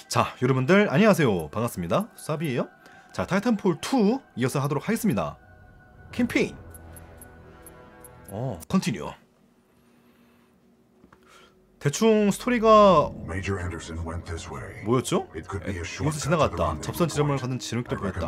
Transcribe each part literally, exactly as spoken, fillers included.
자, 여러분들 안녕하세요. 반갑습니다. 사비예요. 자, 타이탄폴 투 이어서 하도록 하겠습니다. 캠페인. 어, 컨티뉴. 대충 스토리가 뭐였죠? 여기서 지나갔다. 접선 지점을 가는 진흙도 보였다.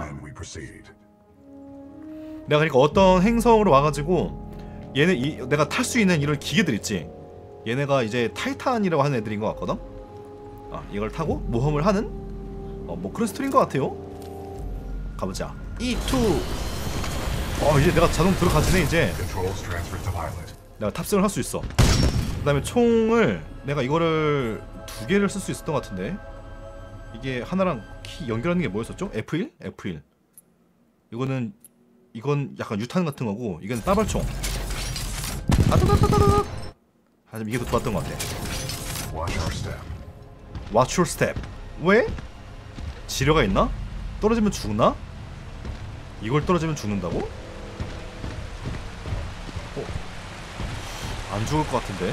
내가 그러니까 어떤 행성으로 와가지고 얘네 이, 내가 탈 수 있는 이런 기계들 있지. 얘네가 이제 타이탄이라고 하는 애들인 것 같거든. 아, 이걸 타고 모험을 하는 어, 뭐 그런 스토리인 것 같아요. 가보자. 이 투. 어, 이제 내가 자동 들어가지네 이제. 내가 탑승을 할 수 있어. 그 다음에 총을 내가 이거를 두 개를 쓸 수 있었던 것 같은데, 이게 하나랑 키 연결하는 게 뭐였었죠? 에프 일? 에프 일. 이거는 이건 약간 유탄 같은 거고, 이건 따발총. 아따따따따따. 하지만 이게 더 좋았던 것 같아. Watch your step. 왜? 지뢰가 있나? 떨어지면 죽나? 이걸 떨어지면 죽는다고? 어? 안 죽을 것 같은데.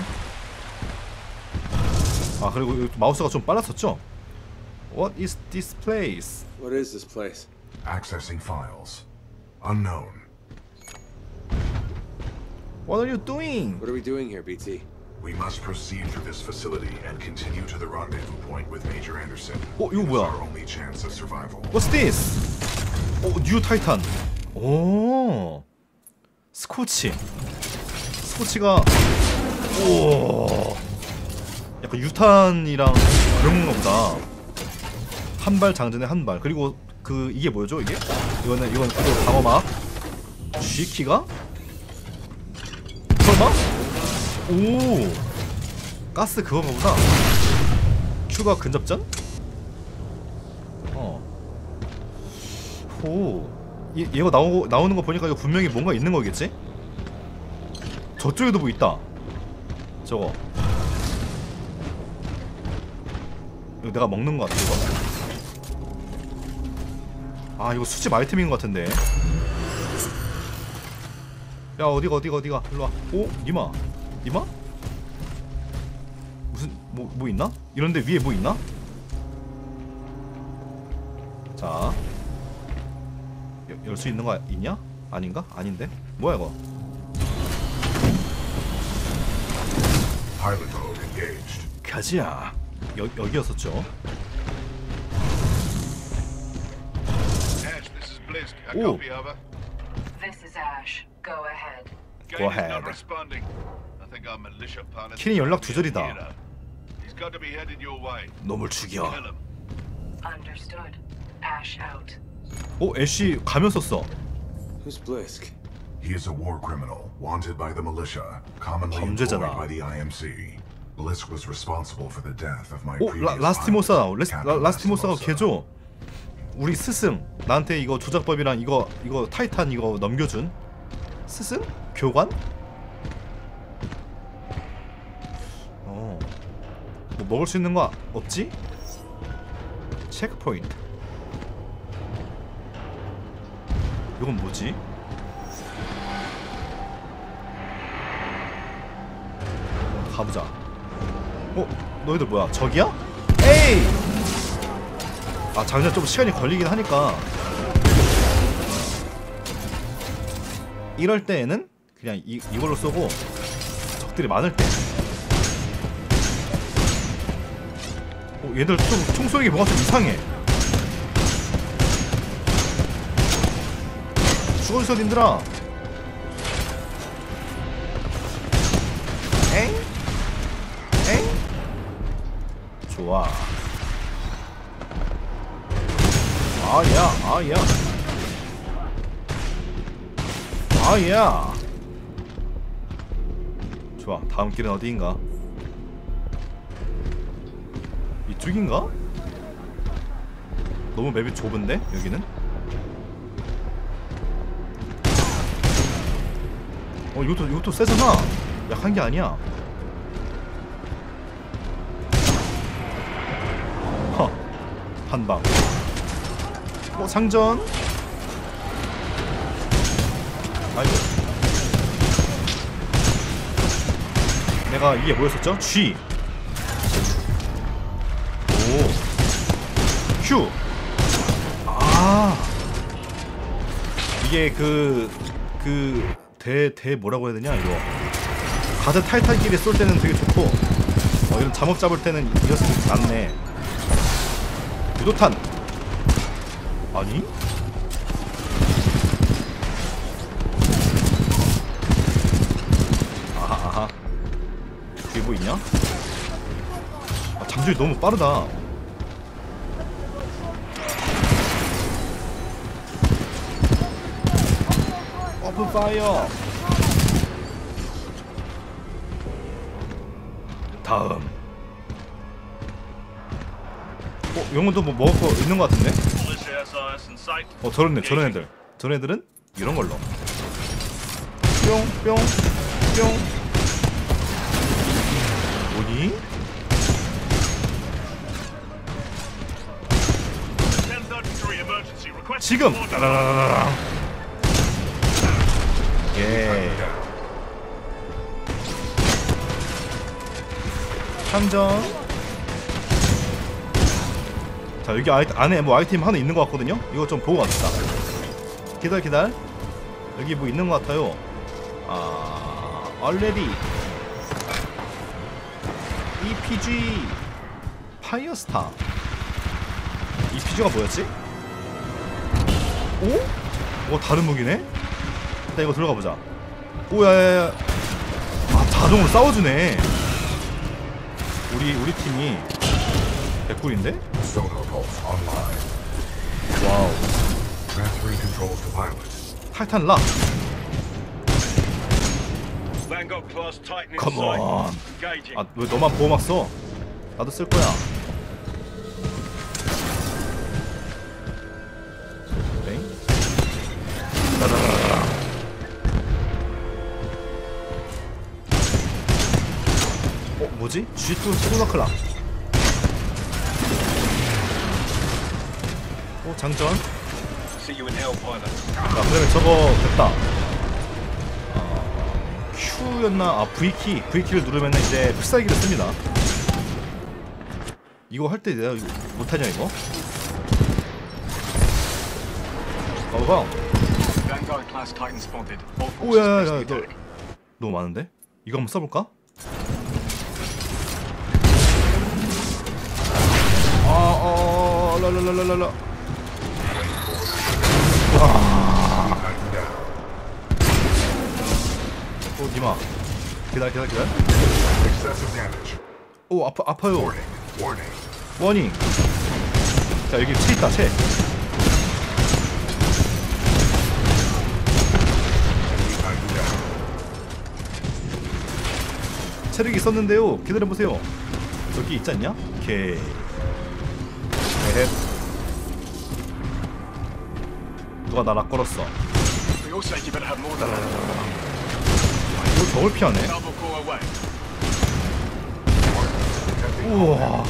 아, 그리고 마우스가 좀 빨랐었죠? What is this place? What is this place? Accessing files. Unknown. What are you doing? What are we doing here, B T? We must proceed through this facility and continue to the rendezvous point with Major Anderson. 어, 이거 It is 뭐야? our only chance of survival. What's this? 오, 뉴 타이탄. 오, 스코치. 스코치가 오, 약간 유탄이랑 그런 건가 보다. 한 발 장전에 한 발. 그리고 그 이게 뭐죠 이게? 이거는 이건 또 방어막. G키가? 설마? 오, 가스 그건가 보다. Q가 근접전? 어. 오, 얘, 얘가 나오고, 나오는 거 보니까 이거 분명히 뭔가 있는 거겠지? 저쪽에도 뭐 있다. 저거 이거 내가 먹는 거 같아 이거. 아, 이거 수집 아이템인 거 같은데. 야, 어디가 어디가 어디가 일로와. 오? 니마 니마? 무슨 뭐, 뭐 있나? 이런데 위에 뭐 있나? 자, 열 수 있는 거 있냐? 아닌가? 아닌데? 뭐야 이거? Pilot mode engaged. 가지야. 여, 여기였었죠. Ash, this is Blisk. A Ooh. copy, over. This is Ash. Go ahead. Go Gain is ahead. not responding. I think our militia pilot. 킨이 연락 두절이다. He's got to be headed your way. 놈을 죽여. Kill him. Understood. Ash out. 오, 애쉬 가면 썼어. Who's Blisk? He is a war criminal, wanted by the militia, commonly 범죄자다. employed by the I M C. Blisk was responsible for the death of my 오, previous 라, 라스티모사. pilot, 레스, 라, Captain 라스티모사가 Lastimosa. 걔죠. 우리 스승. 나한테 이거 조작법이랑 이거 이거 타이탄 이거 넘겨준 스승? 교관? 어. 뭐 먹을 수 있는 거 없지? 체크 포인트. 이건 뭐지? 어, 가보자. 어? 너희들 뭐야? 저기야? 에이! 아, 장전 좀 시간이 걸리긴 하니까 이럴 때에는 그냥 이, 이걸로 쏘고, 적들이 많을 때. 어, 얘들 좀 총 쏘는 게 뭔가 좀 이상해. 죽어주세요 님들아. 엥? 엥? 좋아. 아야, 아야, 아야. 좋아. 다음 길은 어디인가? 이쪽인가? 너무 맵이 좁은데 여기는? 어, 이것도 이것도 세잖아. 약한 게 아니야. 허, 한 방. 어, 상전. 아이고. 내가 이게 뭐였었죠? G. 오. 큐. 아 이게 그 그 대 대 뭐라고 해야 되냐 이거. 가드 타이탄끼리 쏠 때는 되게 좋고 어, 이런 잠업 잡을 때는 이 녀석이 낫네. 유도탄 아니? 아하 아하 뒤에 뭐 있냐? 아, 장전이 너무 빠르다. 오픈 파이어. 다음. 어, 영혼도 뭐 먹을 거 있는 거 같은데? 어, 저런 애, 저런 애들. 저런 애들은 이런 걸로. 뿅, 뿅, 뿅. 뭐니? 지금! 따라라라라. 예. 참전. 자 여기 아이, 안에 뭐 아이템 하나 있는 것 같거든요. 이거 좀 보고 갑시다. 기다려 기다려. 여기 뭐 있는 것 같아요. 아, already. 이피지 파이어스타. 이피지가 뭐였지? 오? 오 다른 무기네? 일단 이거 들어가 보자. 오야야야. 아 자동으로 싸워주네. 우리 우리 팀이 개꿀인데? Sonar pulse online. 와우. Transferring controls to pilot. 타이탄 락. Vanguard class Titan in 컴온. sight. Engaging. 아 왜 너만 보호막 써? 나도 쓸 거야. 땡. 따다다다다. 어 뭐지? 지투 소나클라. 오 장전. See you in hell, pilot. 자 그러면 저거 됐다. 어, Q였나? 아 V키 V키를 누르면 이제 필살기를 씁니다. 이거 할 때 내가 이거 못하냐 이거? 봐봐. Vanguard class Titan spotted. All 오야야야 너 너무 많은데? 이거 한번 써볼까? 아어 랄랄랄랄라. 오 니마 기다려 기다려 기다려. Excessive damage. 오 아파 아파요. Warning. Warning. 워닝. 자 여기 채 있다 채. 체력이 있었는데요. 기다려보세요. 여기 있지 않냐? 오케이. 에헷. 누가 나 락걸었어. We also you better have more than 이거 저걸 피하네. double core away. 우와.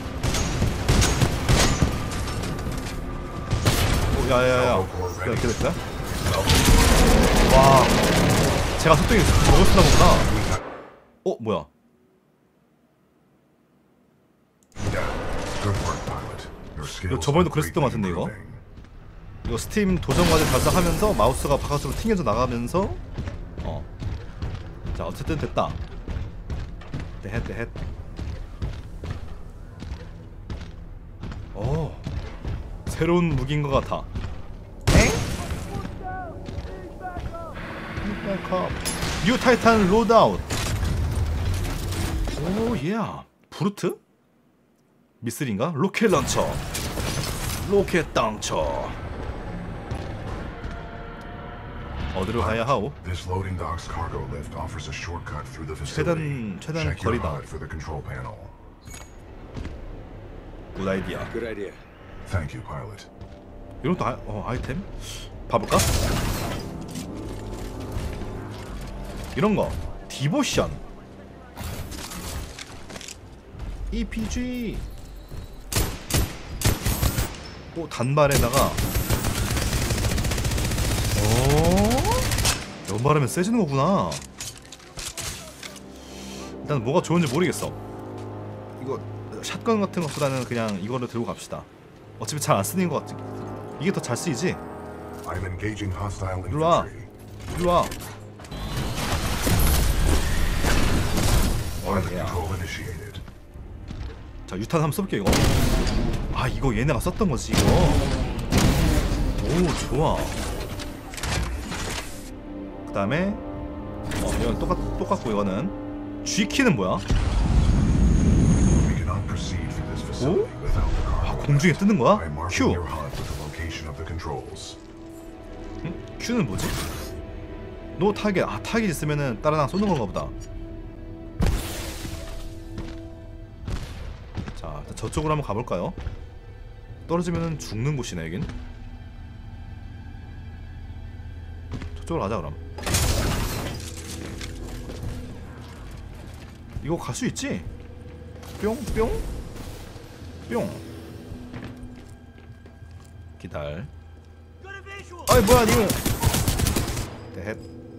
오, 야야야. 기다려 기다려 기다려. 와. 제가 속도이 저걸 쓰나 보구나. 어 뭐야? Good work, pilot. Your skills 이거 저번에도 are 그랬었던 것 같은데 이거? improving. 이거 스팀 도전 과제 달성하면서 마우스가 바깥으로 튕겨져 나가면서 어. 자 어쨌든 됐다. 대헷 대헷. 오. 새로운 무기인 것 같아. 엥? 뉴 타이탄 로드아웃. 오 예. 브루트? 미슬인가? 로켓 런처. 로켓 덩쳐. 어디로 가야 하오? This loading dock's cargo lift offers a shortcut through the facility. 최단 최단 Check your 거리다. H U D for the control panel. 굿 아이디어. Good idea. Thank you, pilot. 이런 것도 아, 어, 아이템? 봐볼까? 이런 거 디보션 이피지. 오 단발에다가 오 연발하면 세지는 거구나. 일단 뭐가 좋은지 모르겠어. 이거 샷건 같은 것보다는 그냥 이거를 들고 갑시다. 어차피 잘 안 쓰는 것 같아. 이게 더 잘 쓰이지? I'm engaging hostile 일로 와. infantry. 일로 와. Pilot yeah. control initiated. 자, 유탄 한번 써볼게 이거. 아, 이거 얘네가 썼던 거지 이거. 오, 좋아. 그 다음에 어, 이건 똑같, 똑같고 이거는 G키는 뭐야? We cannot proceed through this facility without the 아, cargo. 공중에 뜨는 거야? I'm marking Q. your H U D with the location of the controls. 응? Q는 뭐지? 노 타겟. 아, 타겟 있으면은 따라랑 쏘는 건가 보다. 자, 저쪽으로 한번 가볼까요? 떨어지면은 죽는 곳이네 여긴. 저쪽으로 가자 그럼. 이거 갈 수 있지? 뿅 뿅 뿅. 기다려. 아이 뭐야 니는. 대헷.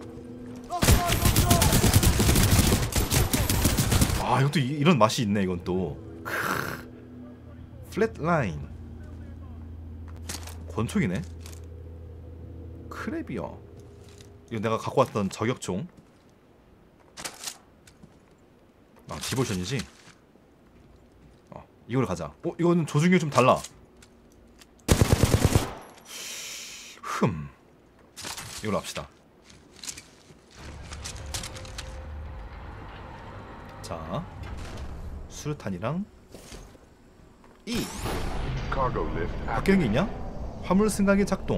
아 이것도 이, 이런 맛이 있네 이건 또. 플랫라인. 권총이네. 크랩이요. 이거 내가 갖고 왔던 저격총. 아 디보션이지. 어 이걸 가자. 어 이거는 조준경이 좀 달라. 흠. 이걸로 합시다. 자 수류탄이랑 E. Cargo lift 바뀌는 게 있냐? 화물 승강기 작동.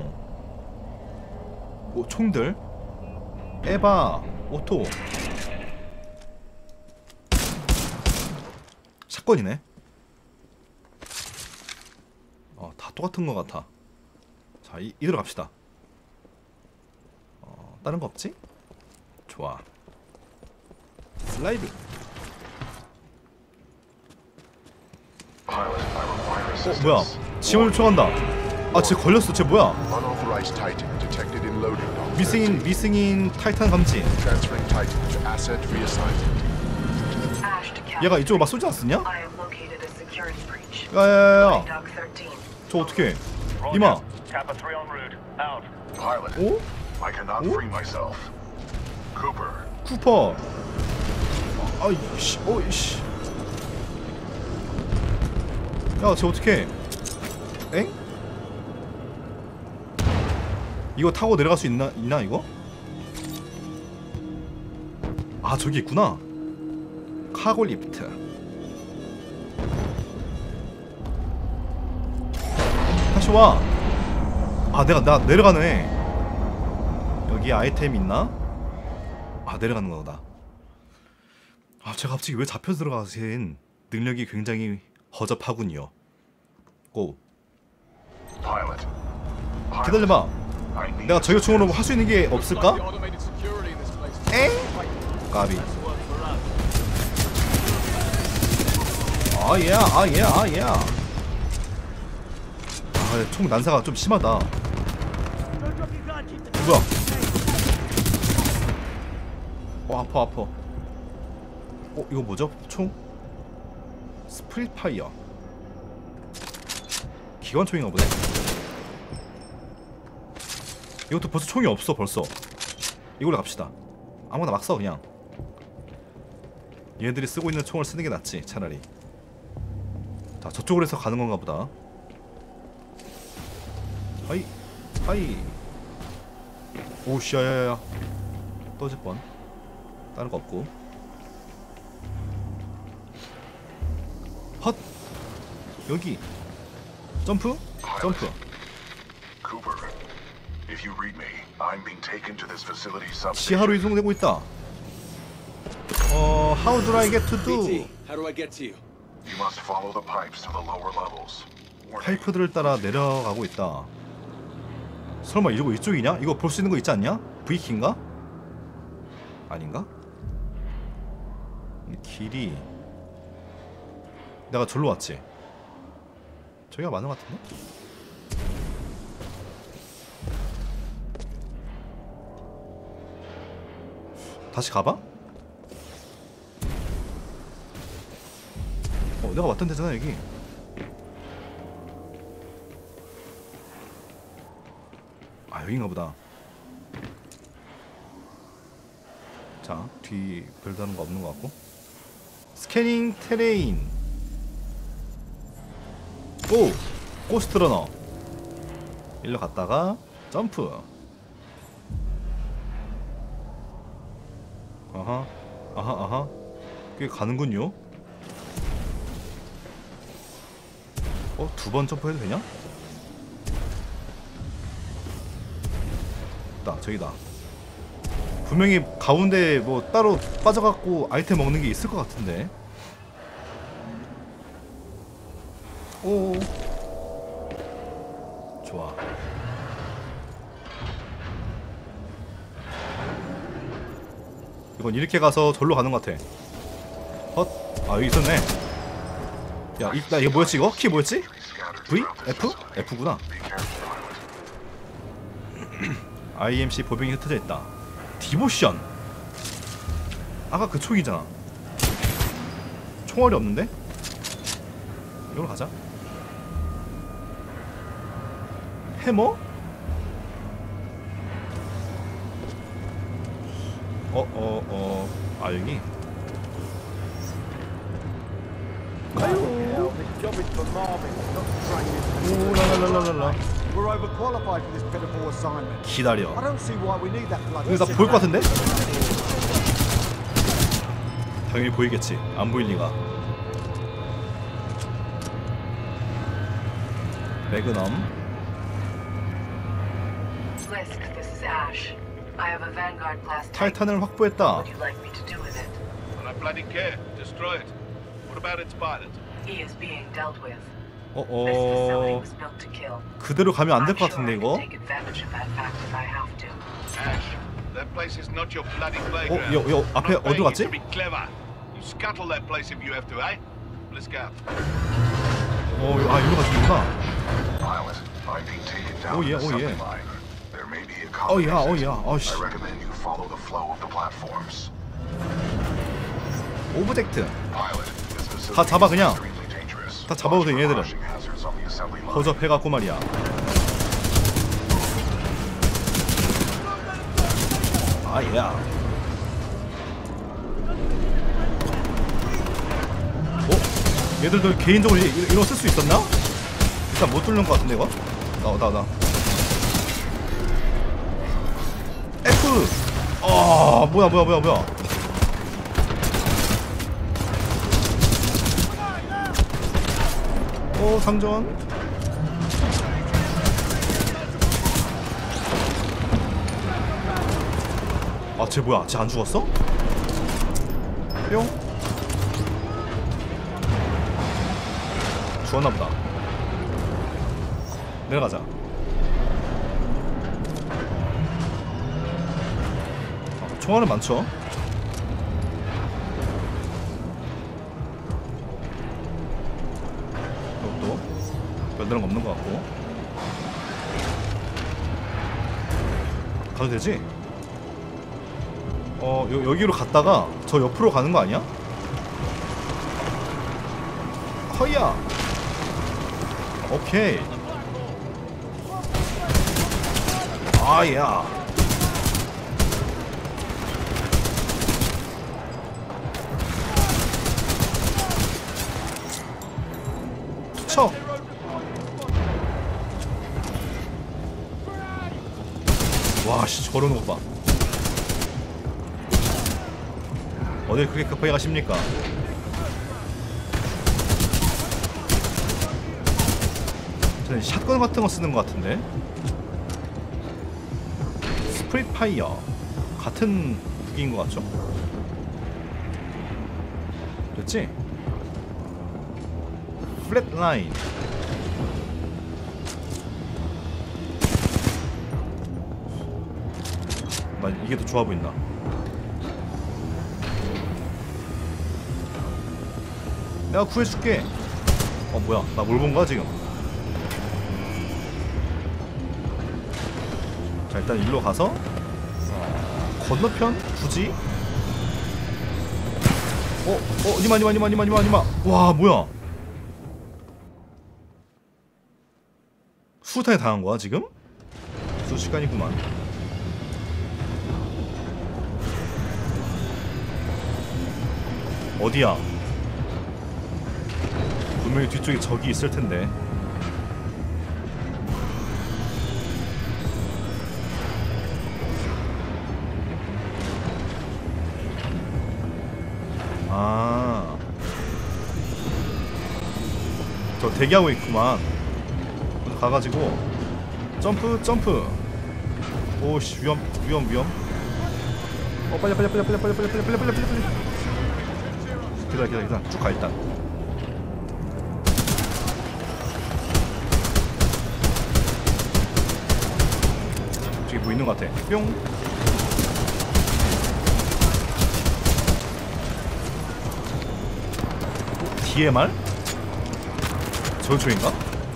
오, 총들. 에바 오토. 샷건이네. 어, 다 똑같은 것 같아. 자, 이, 이대로 갑시다. 어, 다른 거 없지? 좋아. 슬라이딩. Pilot, I require 어, assistance. 뭐야? 지원을 요청한다. 아, 쟤 걸렸어. 쟤 뭐야? Unauthorized Titan detected in loading dock. 미승인 미승인 타이탄 감지. Transferring Titan to asset reassignment. Ash to Cap. 얘가 이쪽으로 막 쏘지 않았냐? I have located a security breach. 야야야야. Dock thirteen. 저 어떻게? 이마. Kappa three en route. Out. Pilot, 오? I cannot Oh? free myself. Cooper, 쿠퍼. 아이씨, 어이씨. 야, 쟤 어떻게? 엥? 이거 타고 내려갈 수 있나 있나 이거? 아, 저기 있구나. 카고 리프트. 다시 와. 아, 내가 나 내려가네. 여기 아이템 있나? 아, 내려가는 거다. 아, 제가 갑자기 왜 잡혀 들어가신 능력이 굉장히 허접하군요. 고. pilot. Pilot, 기다려봐. I need 내가 저격총으로 할 수 있는 게 없을까? Automated security in this place. 엥? 까비. 아예 아예 아예. 아, 총 난사가 좀 심하다. 뭐야? 어, 아파 아파. 어, 이거 뭐죠? 총? 스프릿 파이어. 기관총인가 보네. 이것도 벌써 총이 없어 벌써. 이걸로 갑시다. 아무거나 막 써 그냥. 얘네들이 쓰고 있는 총을 쓰는 게 낫지 차라리. 자, 저쪽으로 해서 가는 건가 보다. 하이 하이. 오씨, 야야야. 떨어질 뻔. 다른 거 없고. 헛. 여기. 점프. 점프. Cooper, if you read me, I'm being taken to this facility substation. 지하로 이동되고 있다. 어, how do I get to do? B T, how do I get to you? You must follow the pipes to the lower levels. Warning. 파이프들을 따라 내려가고 있다. 설마 이거 이쪽이냐? 이거 볼 수 있는 거 있지 않냐? V키인가? 아닌가? 이 길이 내가 절로 왔지? 저기가 맞는 것 같은데? 다시 가봐? 어, 내가 왔던 데잖아 여기. 여긴가 보다. 자, 뒤 별다른 거 없는 것 같고. 스캐닝 테레인. 오! 고스트러너. 일로 갔다가 점프. 아하. 아하 아하. 꽤 가는군요. 어? 두 번 점프해도 되냐? 나 저기다. 분명히 가운데 뭐 따로 빠져갖고 아이템 먹는 게 있을 것 같은데. 오. 좋아. 이건 이렇게 가서 절로 가는 것 같아. 헛. 아 여기 있었네. 야, 이, 나 이거 뭐였지 이거? 키 뭐였지? V? F? F구나. 아이엠씨 보병이 흩어져 있다. 디보션. 아까 그 총이잖아. 총알이 없는데? 이걸로 가자. 해머? 어, 어, 어. 아, 여기? 가요. 오, 라라라라라. We're overqualified for this pitiful assignment. 기다려. I don't see why we need that blood. 이거 나 보일 것 같은데? 당연히 보이겠지. 안 보일 리가. 매그넘. Blisk, this is Ash. I have a Vanguard class tank. 타이탄을 확보했다. What would you like me to do with it? And I bloody care. Destroy it. What about its pilot? He is being dealt with. 어, This facility 어. was built to kill. 그대로 가면 안 될 I'm 것 sure 같은데 I 이거. can take advantage of that fact if I have to. Ash, that place is not your bloody 어, playground. 여, 여 I'm 앞에 not 어디로 paying you 갔지? to be clever. You scuttle that place if you have to, eh? Let's go. 어, 아 이리로 가시는구나. Pilot, I'm being taken down Oh, yeah, the oh, yeah. assembly line. There may be a Oh, common yeah, oh, exit. yeah. Oh, 씨. I recommend you follow the flow of the platforms. 오브젝트. Pilot, this facility 다 잡아, is 그냥. extremely dangerous. 다 잡아도 돼, Watch for 얘네들은. crushing hazards on the assembly line. 허접해갖고 말이야. 아야. 어? 얘들도 개인적으로 이- 이런 거 쓸 수 있었나? 일단 못 뚫는 것 같은데 이거? 나, 나, 나. F! 아, 뭐야, 뭐야, 뭐야, 뭐야. 오, 상전. 아, 쟤 뭐야? 쟤 안 죽었어? 뿅. 죽었나보다. 내려가자. 아, 총알은 많죠? 이것도 별다른 거 없는 것 같고. 가도 되지? 어, 여, 여기로 갔다가 저 옆으로 가는 거 아니야? 허이야. 오케이. 아야. 투척. 와, 씨, 저러는 거 봐. 어딜 그렇게 급하게 가십니까? 저는 샷건 같은 거 쓰는 것 같은데. 스프릿 파이어 같은 무기인 것 같죠? 됐지? 플랫라인. 나 이게 더 좋아 보인다. 내가 구해줄게. 어 뭐야? 나 뭘 본 거야 지금? 자 일단 일로 가서 건너편 굳이? 어? 어? 니마 니마 니마 니마 니마 니마. 와 뭐야? 수류탄에 당한 거야 지금? 수시간이구만. 어디야? 분명히 뒤쪽에 적이 있을 텐데. 아, 저 대기하고 있구만. 가가지고 점프 점프. 오씨, 위험 위험 위험. 어, 빨리 빨리 빨리 빨리 빨리 빨리 빨리 빨리 빨리 빨리. 기다려 기다려 기다려. 쭉 가 일단. 저기 뭐 있는 것 같아. 뿅. 디엠알? 저쪽인가?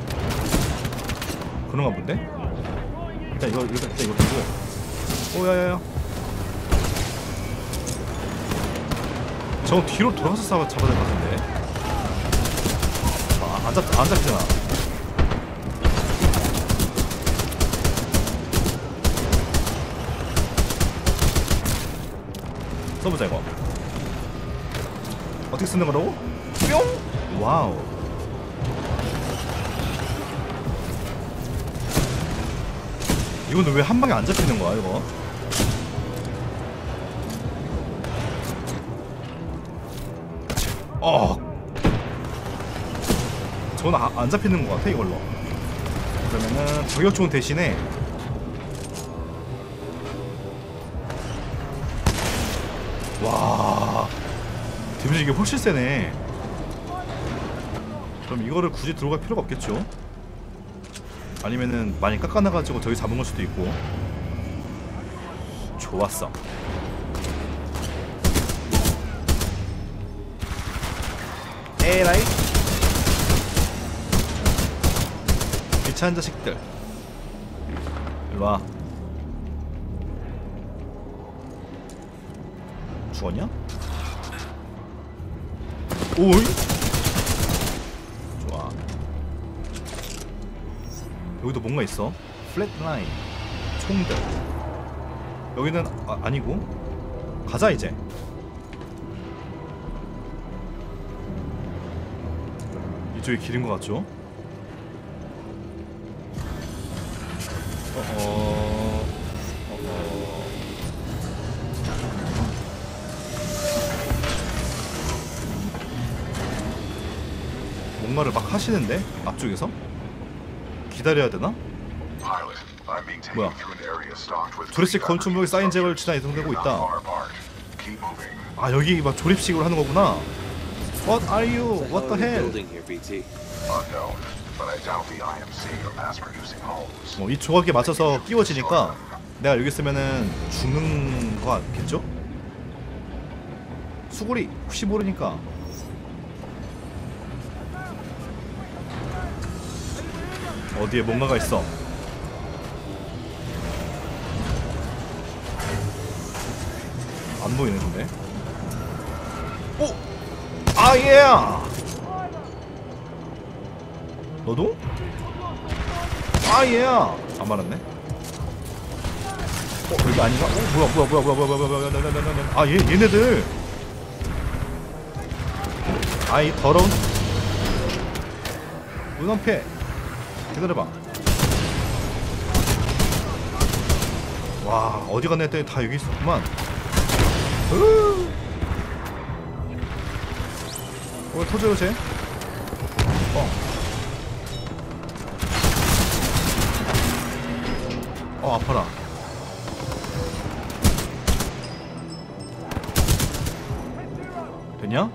그런가 본데? 일단 이거 일단, 일단 이거 들고. 오야야야. 저거 뒤로 돌아가서 싸워 잡아야 될 것 같은데. 아, 안 잡, 안 잡히잖아. 써보자 이거. 어떻게 쓰는 거라고? 뿅! 와우. 이거는 왜 한 방에 안 잡히는 거야 이거? 어. 저는 아, 안 잡히는 것 같아 이걸로. 그러면은 저격총 대신에 와, 데미지 이게 훨씬 세네. 그럼 이거를 굳이 들어갈 필요가 없겠죠? 아니면은 많이 깎아놔가지고 저기 잡은 걸 수도 있고. 좋았어. 에라이 귀찮은 자식들 일로와. 죽었냐? 오이? 좋아. 여기도 뭔가 있어. 플랫라인 총들. 여기는 아, 아니고. 가자 이제. 이쪽이 길인 것 같죠? 어어... 어어... 뭔가를 막 하시는데? 앞쪽에서? 기다려야 되나? Pilot, I'm being taken 뭐야? through an area stocked with 조립식 건축물의 쌓인 재고를 지나 이동되고 Not 있다. far apart. Keep moving. 아, 여기 막 조립식으로 하는 거구나. What are you? What the hell? Building here, B T. Unknown, but I doubt the I M C are mass-producing homes. 뭐 이 조각에 맞춰서 끼워지니까 내가 여기 있으면은 죽는 거 같겠죠? 수고리 혹시 모르니까. 어디에 뭔가가 있어. 안 보이네 근데. 오! 아 예! 너도? 아 예! 안 말았네. 어 여기 아닌가? 어 뭐야 뭐야 뭐야 뭐야 뭐야 뭐야 뭐야 뭐야 뭐야 뭐야. 아 얘 얘네들. 아이 더러운 문헌패. 기다려봐. 와 어디 갔나 했더니 다 여기 있었구만. 으 어 터져요 쟤? 어. 어 아파라. 됐냐?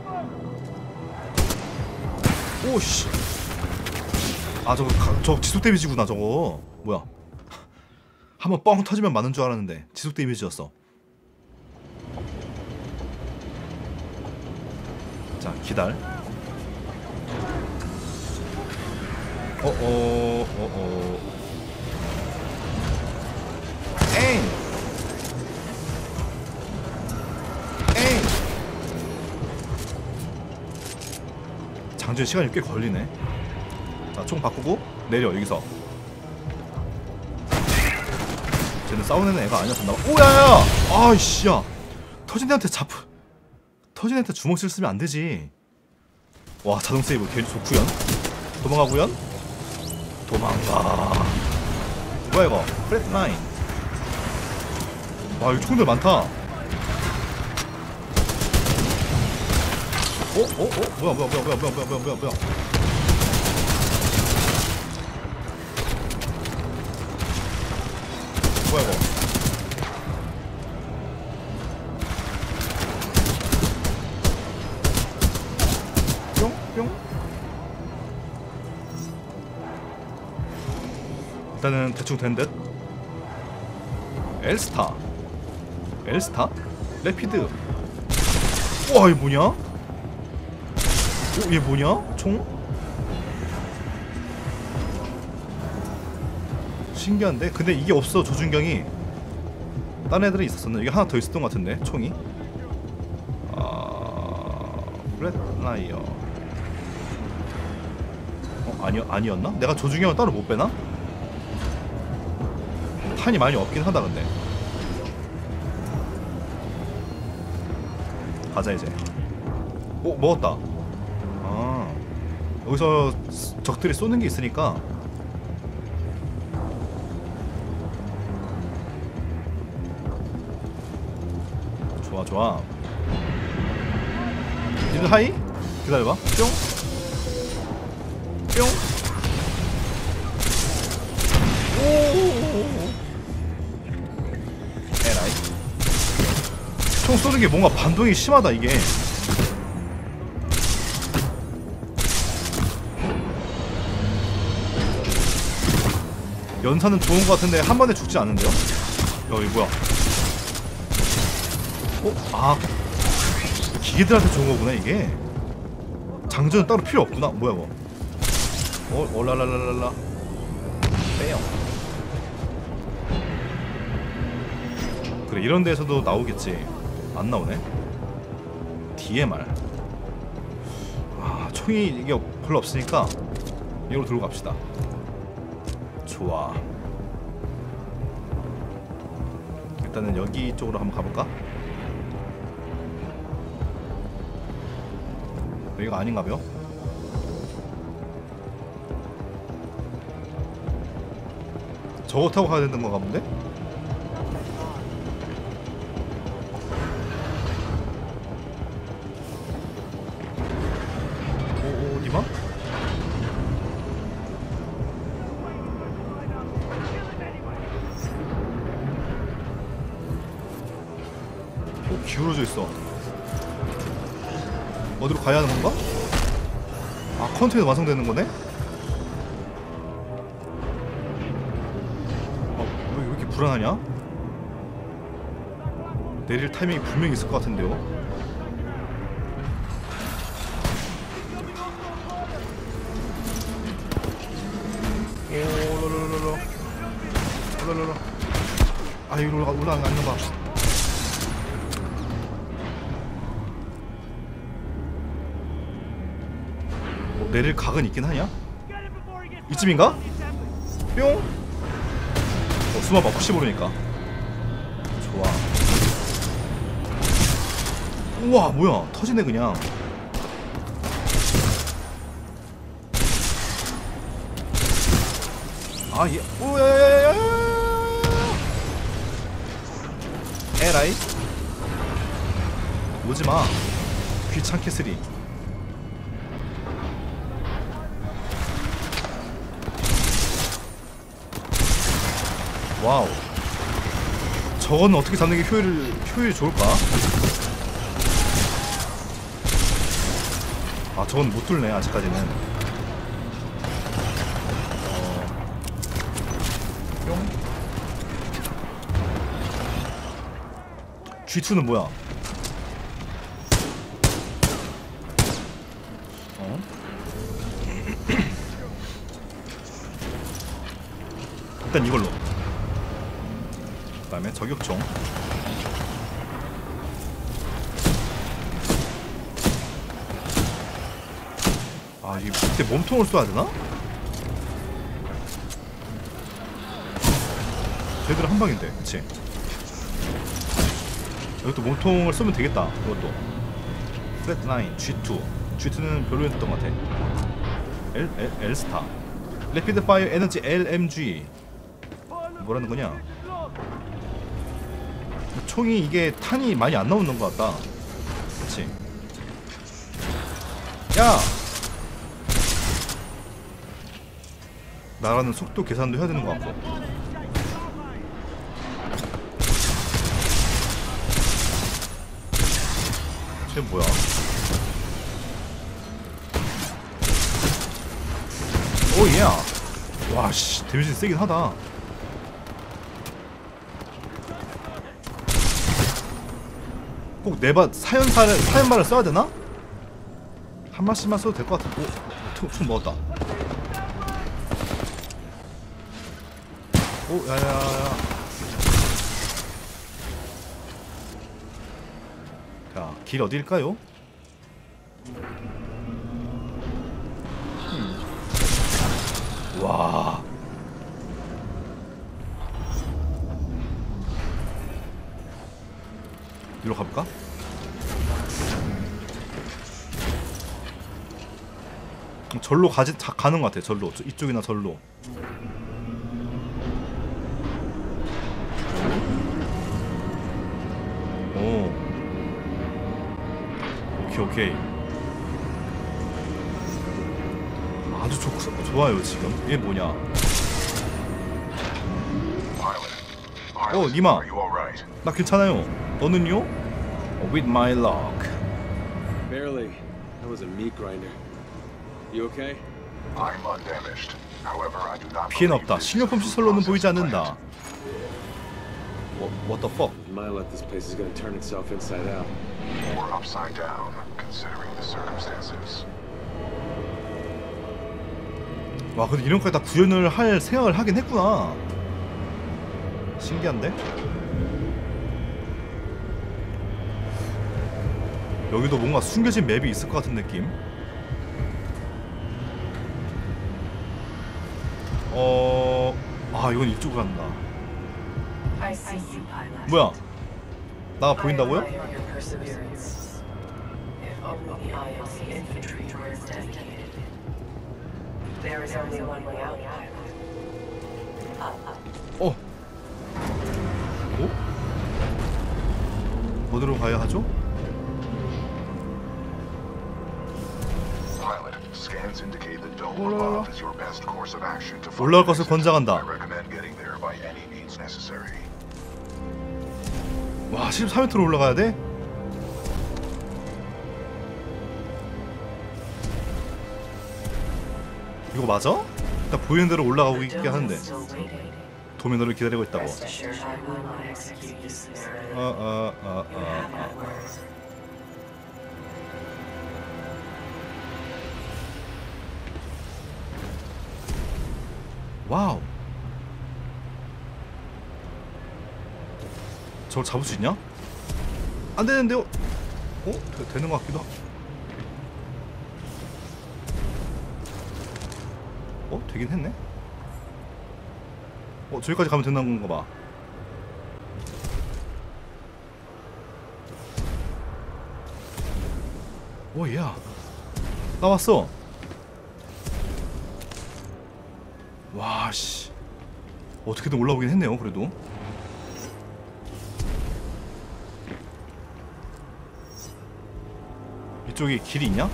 오씨. 아 저거 가, 저거 지속 데미지구나 저거. 뭐야? 한번 뻥 터지면 맞는 줄 알았는데 지속 데미지였어. 자 기다려. 어어 어어. 에잉. 에잉. 장전 시간이 꽤 걸리네. 자, 총 바꾸고 내려 여기서. 쟤는 싸우는 애가 아니었었나 봐. 오야야! 아이씨 야! 터진 애한테 잡 터진 애한테 주먹 질 쓰면 안 되지. 와 자동 세이브 개 좋구연. 도망가구연. 도망가. 뭐야 이거? 프렛 나인. 와 여기 총들 많다. 어? 어? 어? 뭐야 뭐야 뭐야 뭐야 뭐야 뭐야 뭐야 뭐야 뭐야 이거? 뿅? 뿅? 일단은 대충 된 듯. 엘스타 엘스타? 레피드. 와 이거 뭐냐? 어? 얘 뭐냐? 총? 신기한데? 근데 이게 없어 조준경이. 딴 애들이 있었었나? 이게 하나 더 있었던 것 같은데 총이. 아... 플랫라이어. 어? 아니, 아니었나? 내가 조준경을 따로 못 빼나? 탄이 많이 없긴 하다 근데. 가자 이제. 오 먹었다. 아 여기서 적들이 쏘는 게 있으니까. 좋아 좋아. 니들 하이? 기다려봐. 뿅 뿅. 오 에라이. 총 쏘는 게 뭔가 반동이 심하다 이게. 연사는 좋은 것 같은데 한 번에 죽지 않는데요? 여기 뭐야? 어? 아 기계들한테 좋은 거구나 이게. 장전은 따로 필요 없구나. 뭐야 뭐? 어? 올라라라라라. 빼요. 그래 이런 데에서도 나오겠지. 안 나오네. 디엠알. 아 총이 이게 별로 없으니까 이걸로 들고 갑시다. 좋아. 일단은 여기 쪽으로 한번 가볼까? 여기가 아닌가벼? 저거 타고 가야 되는 건가 본데? 오, 어디마? 기울어져 있어. 어디로 가야 하는 건가? 아 컨테이너 완성되는 거네? 어, 왜, 왜 이렇게 불안하냐? 내릴 타이밍이 분명히 있을 것 같은데요? 오로로로로 오로로로. 아 이리로 올라가, 올라가 안 넘어가. 내릴 각은 있긴 하냐? 이쯤인가? 뿅! 어, 숨어봐 혹시 모르니까. 좋아. 우와 뭐야 터지네 그냥. 아 얘 오야야야야 에라이 오지마 귀찮게 쓰리. 와우. 저거는 어떻게 잡는 게 효율, 효율이 좋을까? 아 저건 못 뚫네 아직까지는. 어... 뿅. 지투는 뭐야? 어? 일단 이걸로. 그 다음에 저격총. 아 이게 그때 몸통을 쏴야 되나? 쟤들은 한 방인데, 그치? 이것도 몸통을 쏘면 되겠다. 이것도 플랫라인 지 투 지 투는 별로였던 것 같아. L, L, L스타 레피드 파이어 에너지 엘엠지 뭐라는 거냐? 총이 이게 탄이 많이 안 나오는 것 같다. 그치? 야! 나가는 속도 계산도 해야 되는 것 같고. 쟤 뭐야? 오예! 와씨 데미지 세긴 하다. 꼭 네바 사연사를 사연말을 써야 되나? 한 마씩만 써도 될 것 같아. 오, 총, 총 먹었다. 오, 야야야. 자, 길 어디일까요? 음. 와. 이리로 가볼까? 절로 가지, 자, 가는 것 같아. 절로. 이쪽이나 절로. 오. 오케이 오케이. 아주 좋, 좋아요 지금. 이게 뭐냐? 어, 니마. 나 괜찮아요. 너는요? With my luck. Barely. That was a meat grinder. You okay? I'm undamaged. However, I do not 피해는 believe 없다. this 식료품 is 시설로는 the 보이지 process 않는다. What, what the fuck? My luck, this place is gonna turn itself inside out. plant. Or upside down, considering the circumstances. 와, 근데 이런 거에 다 구현을 할 생각을 하긴 했구나. 신기한데? 여기도 뭔가 숨겨진 맵이 있을 것 같은 느낌? 어... 아, 이건 이쪽으로 간다. I see you, pilot. 뭐야? 나가 I 보인다고요? admire your perseverance. If only the I M C infantry were as dedicated. There is only one way out, pilot. Up, up. 어? 어? 어디로 가야 하죠? Pilot, scans indicate the dome above is your best course of action to find 올라갈 것을 exit. 권장한다. I recommend getting there by any means necessary. 와, 십삼 미터로 올라가야 돼? 이거 맞아? 일단 보이는 대로 올라가고 The 있게 dome 하는데 is still waiting. 도면으로 기다리고 있다고. Rest assured, I will not execute you summarily. 아, 아, 아, You have 아, my 아. word. 와우. 저걸 잡을 수 있냐? 안 되는데요? 어? 되, 되는 것 같기도 하고. 어? 되긴 했네? 어, 저기까지 가면 된다는 건가 봐. 오, 야. 나왔어. 와, 씨. 어떻게든 올라오긴 했네요, 그래도. 이쪽에 길이 있냐?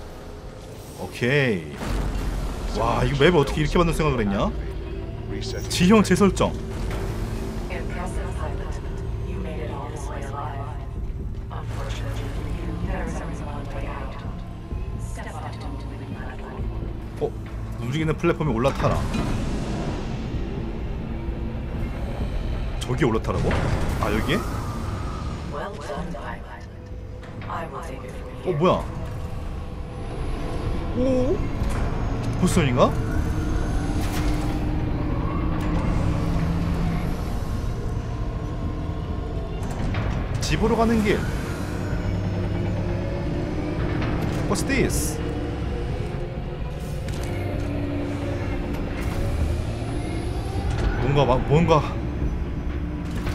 오케이. 와, 이거 맵을 어떻게 이렇게 만들 생각을 했냐? Reset. 지형 재설정. Impressive, pilot. You made it all this way alive. Unfortunately for you, there is only one way out. Step up to the moving platform. 어? 움직이는 플랫폼에 올라타라. 저기 올라타라고? 아, 여기에? Well done, pilot. I will take it from 어, here. 뭐야? 오? 보스턴인가? 집으로 가는 길. What's this? 뭔가 막 뭔가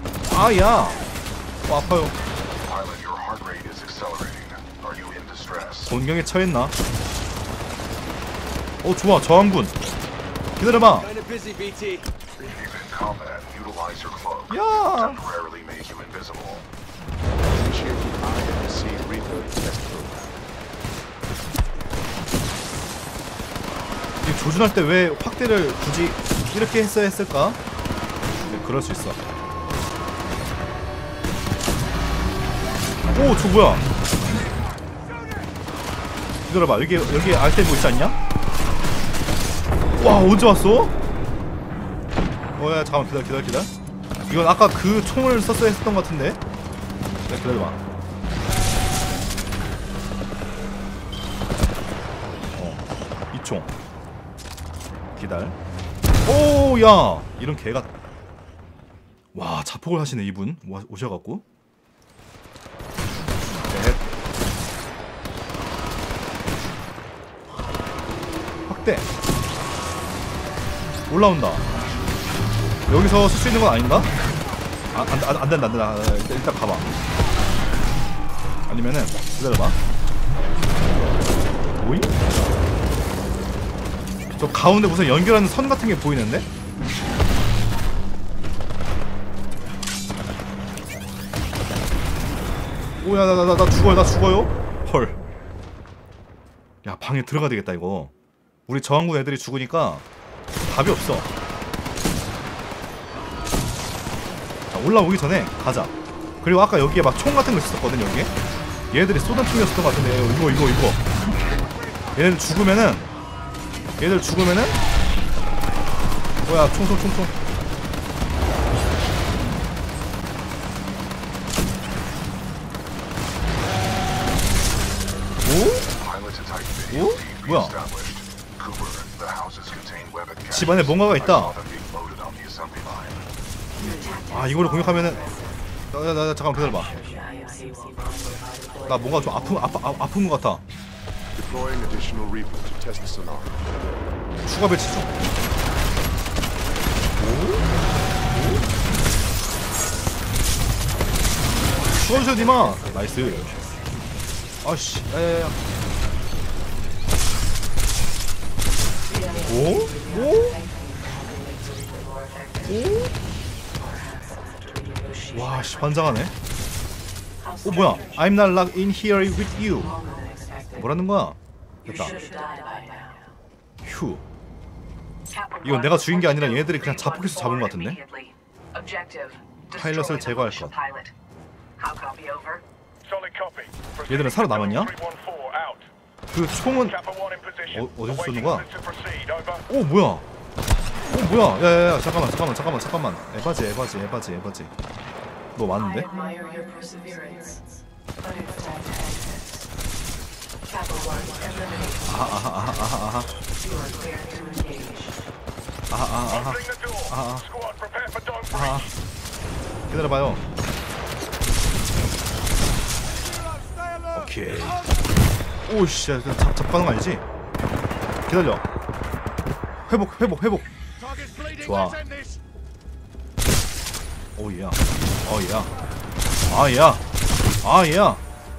아야. 어, 아파요. Pilot, your heart rate is accelerating. Are you in distress? 곤경에 처했나? 어 좋아 저항군. 기다려봐. Kind of busy, B T. If in combat, utilize your cloak. 야. Temporarily make you invisible. Initiate the I M C Reaper test program. 이 조준할 때 왜 확대를 굳이 이렇게 했어야 했을까? 네, 그럴 수 있어. 오, 저 뭐야? 기다려봐. 여기 여기 알테 뭐 있지 않냐? 와, 언제 왔어? 어야, 잠깐 기다려, 기다려, 기다려. 이건 아까 그 총을 썼어야 했던 것 같은데. 네, 기다려봐. 어, 이 총. 기다려. 오, 야, 이런 개가. 와, 자폭을 하시네 이분. 와, 오셔갖고. 넷. 확대. 올라온다. 여기서 쓸 수 있는 건 아닌가? 아, 안, 안, 안 된다, 안 된다. 일단, 일단 가봐. 아니면은 기다려봐. 뭐임? 저 가운데 무슨 연결하는 선 같은 게 보이는데? 오야 나 나 나 죽어요 나 죽어요? 헐. 야 방에 들어가야 되겠다 이거. 우리 저항군 애들이 죽으니까 답이 없어. 자 올라오기 전에 가자. 그리고 아까 여기에 막 총 같은 거 있었거든 여기에. 얘들이 쏘던 총이었던 것 같은데 이거 이거 이거. 얘들 죽으면은 얘들 죽으면은 뭐야 총총 총총. 오? 오? 뭐야? 집 안에 뭔가가 있다. 아 이거를 공격하면은 나, 나, 나 잠깐 기다려봐. 나 뭔가 좀 아픈 아파 아, 아픈 것 같아. Deploying additional Reaper to test sonar. 추가 배치 중. 죽어주셔 니마. 나이스. 아씨 야야야. 오? 오? 오? 와씨 환장하네. 오 뭐야? I'm not locked in here with you. 뭐라는 거야? 됐다. 휴. 이건 내가 죽인 게 아니라 얘네들이 그냥 자폭해서 잡은 것 같은데? 파일럿을 제거할 것. 얘들은 살아남았냐? 그 총은 어, 어디서 쏘는 거야? 오 뭐야? 오 뭐야? 야야야 잠깐만 잠깐만 잠깐만 잠깐만. 에바지 에바지 에바지 에바지. 뭐 I 많은데? admire your perseverance, but it's time to exit. Kappa one, eliminate. 아하 아하 아하 아하 아하 You are clear to engage. 아하 아하 Opening the door. Uh-uh. Squad, prepare for dog 아하. breach. 기다려봐요. 오케이. 오씨, 잡 잡가는 거 아니지? 기다려. 회복 회복 회복. Target's bleeding. 좋아. Let's end this. 오야, 어야, 아야, 아야.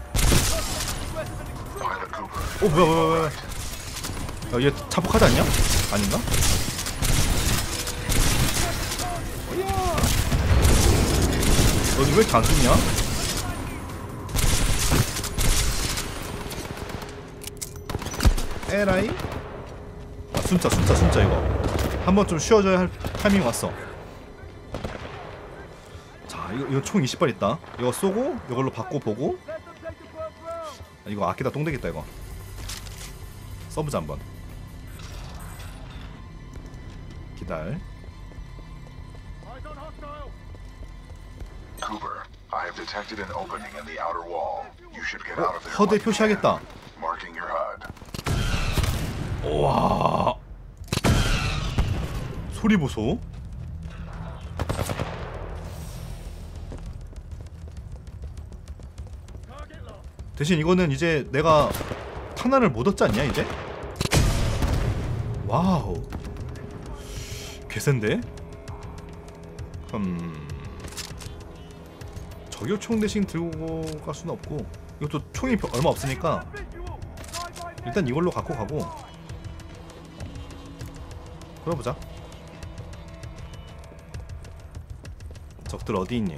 Pilot Cooper. 오 뭐야 뭐야 뭐야. 야, 얘 자폭하지 않냐? 아닌가? 너는 왜 이렇게 안 죽냐? 에라이? 아 순짜 순짜 순짜 이거 한번 좀 쉬어줘야 할 타이밍 왔어. 자 이거 이거 총 이십 발 있다. 이거 쏘고 이걸로 받고 보고. 아, 이거 아끼다 똥되겠다 이거. 써보자 한번. 기다려. Cooper, I have detected an opening in the outer wall. You should get 어, out of there. 허드 when you 표시하겠다. can. Marking your H U D. 와 소리 보소. 대신 이거는 이제 내가 탄환을 못 얻지 않냐 이제? 와우 개센데? 음 저격총 대신 들고 갈 수는 없고 이것도 총이 얼마 없으니까 일단 이걸로 갖고 가고 그러보자. 적들 어디 있니?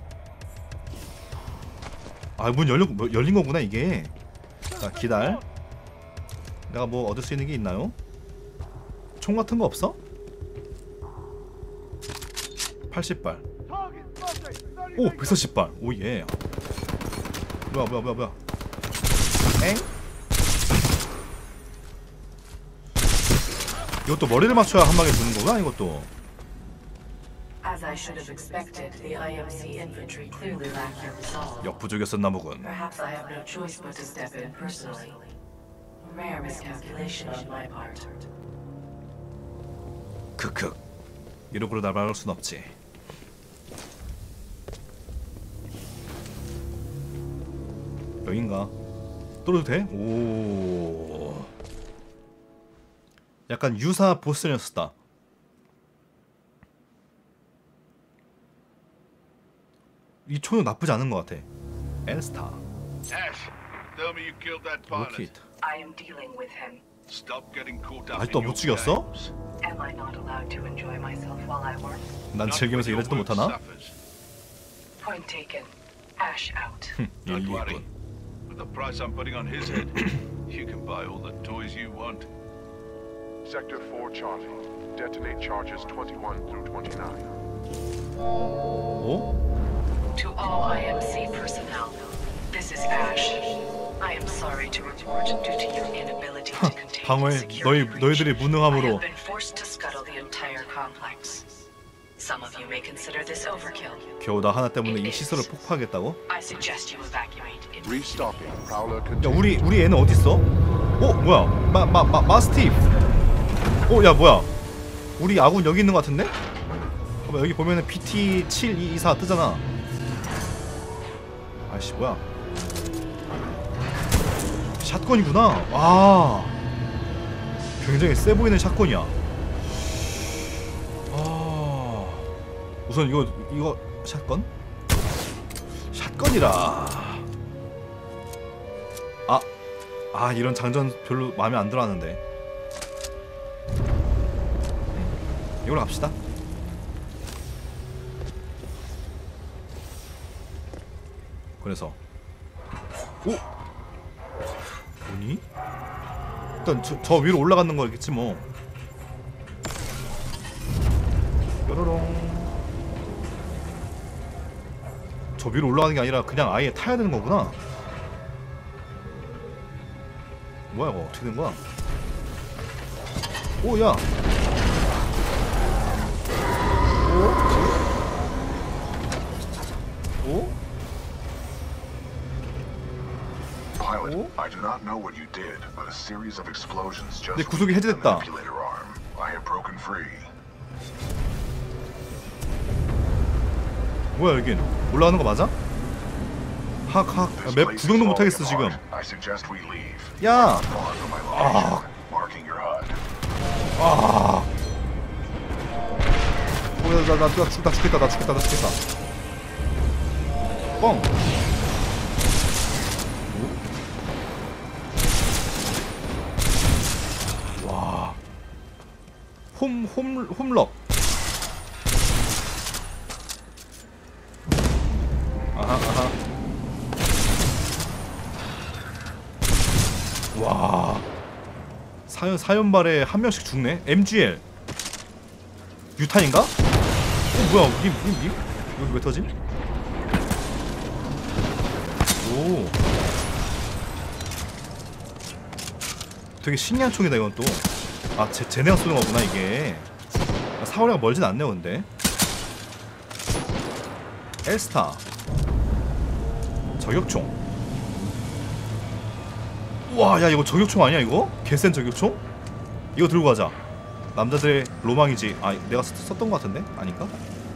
아 문 열린 열린 거구나 이게. 자 기다려. 내가 뭐 얻을 수 있는 게 있나요? 총 같은 거 없어? 팔십 발. 오 백사십 발. 오 예. 뭐야 뭐야 뭐야 뭐야. 엥? 이것도 머리를 맞춰야 한 방에 죽는 거구나 이것도. As I should have expected, the I M C infantry clearly lack your resolve. 역부족이었었나 보군. Perhaps I have no choice but to step in personally. Rare miscalculation on my part. 크크. 이러고로 날 막을 순 없지. 여긴가? 떨어도 돼? 오. 약간 유사 보스였었다. 이 총은 나쁘지 않은 것 같아. 엘스타. Ash, tell me you killed that pilot. 로킷. I am dealing with him. Stop getting caught up 아직도 in 못 your 죽였어? games. Am I not allowed to enjoy myself while I work? 난 Not 즐기면서 when your 이러지도 work 못하나? suffers. Point taken. Ash out. Don't 일리 worry. 있군. With the price I'm putting on his head, you can buy all the toys you want. Sector four Charlie. Detonate charges twenty-one through twenty-nine. 오? To all I M C personnel, this is Ash. I am sorry to report, due to your inability to contain 방어에 the security 너희 breach, 너희들의 I 무능함으로 have been forced to scuttle the entire complex. Some of you may consider this overkill. 겨우 나 하나 때문에 이 시설을 폭파하겠다고? I suggest you evacuate immediately. Restocking. Prowler 야 continues. 우리 우리 애는 어디 있어? 오 뭐야? 마 마 마 마스티프. 오 야 뭐야? 우리 아군 여기 있는 것 같은데? 봐봐 여기 보면은 비티 칠이이사 뜨잖아. 아이씨 뭐야? 샷건이구나. 아 굉장히 세 보이는 샷건이야. 아 우선 이거 이거 샷건? 샷건이라. 아, 아 이런 장전 별로 마음에 안 들어하는데. 음, 이걸로 갑시다. 그래서 오 뭐니? 일단 저, 저 위로 올라가는 거겠지 뭐. 뾰로롱. 저 위로 올라가는 게 아니라 그냥 아예 타야 되는 거구나. 뭐야 이거 어떻게 된 거야? 오 야. I do not know what you did, but a series of explosions just 내 구속이 weakened the 해제됐다. manipulator arm. I have broken free. 뭐야 여긴? 올라가는 거 맞아? 학학 This 맵 place 구경도 is 못 하겠어 falling 지금. apart. I suggest we leave. 야! Far from my location, marking your H U D. 아. 어, 나, 나, 나, 죽, 나 죽겠다, 나 죽겠다, 나 죽겠다. 뻥. 와. 홈, 홈, 홈럭. 아하, 아하. 와. 사연, 사연발에 한 명씩 죽네? 엠지엘 유탄인가? 어 뭐야 님, 님, 님? 여기 왜 터짐? 오 되게 신기한 총이다 이건 또. 아 쟤, 쟤네가 쏘는 거구나 이게. 사거리가 멀진 않네요 근데. 엘스타 저격총. 와, 야 이거 저격총 아니야 이거? 개센 저격총? 이거 들고 가자. 남자들의 로망이지. 아, 내가 썼, 썼던 거 같은데? 아닌가?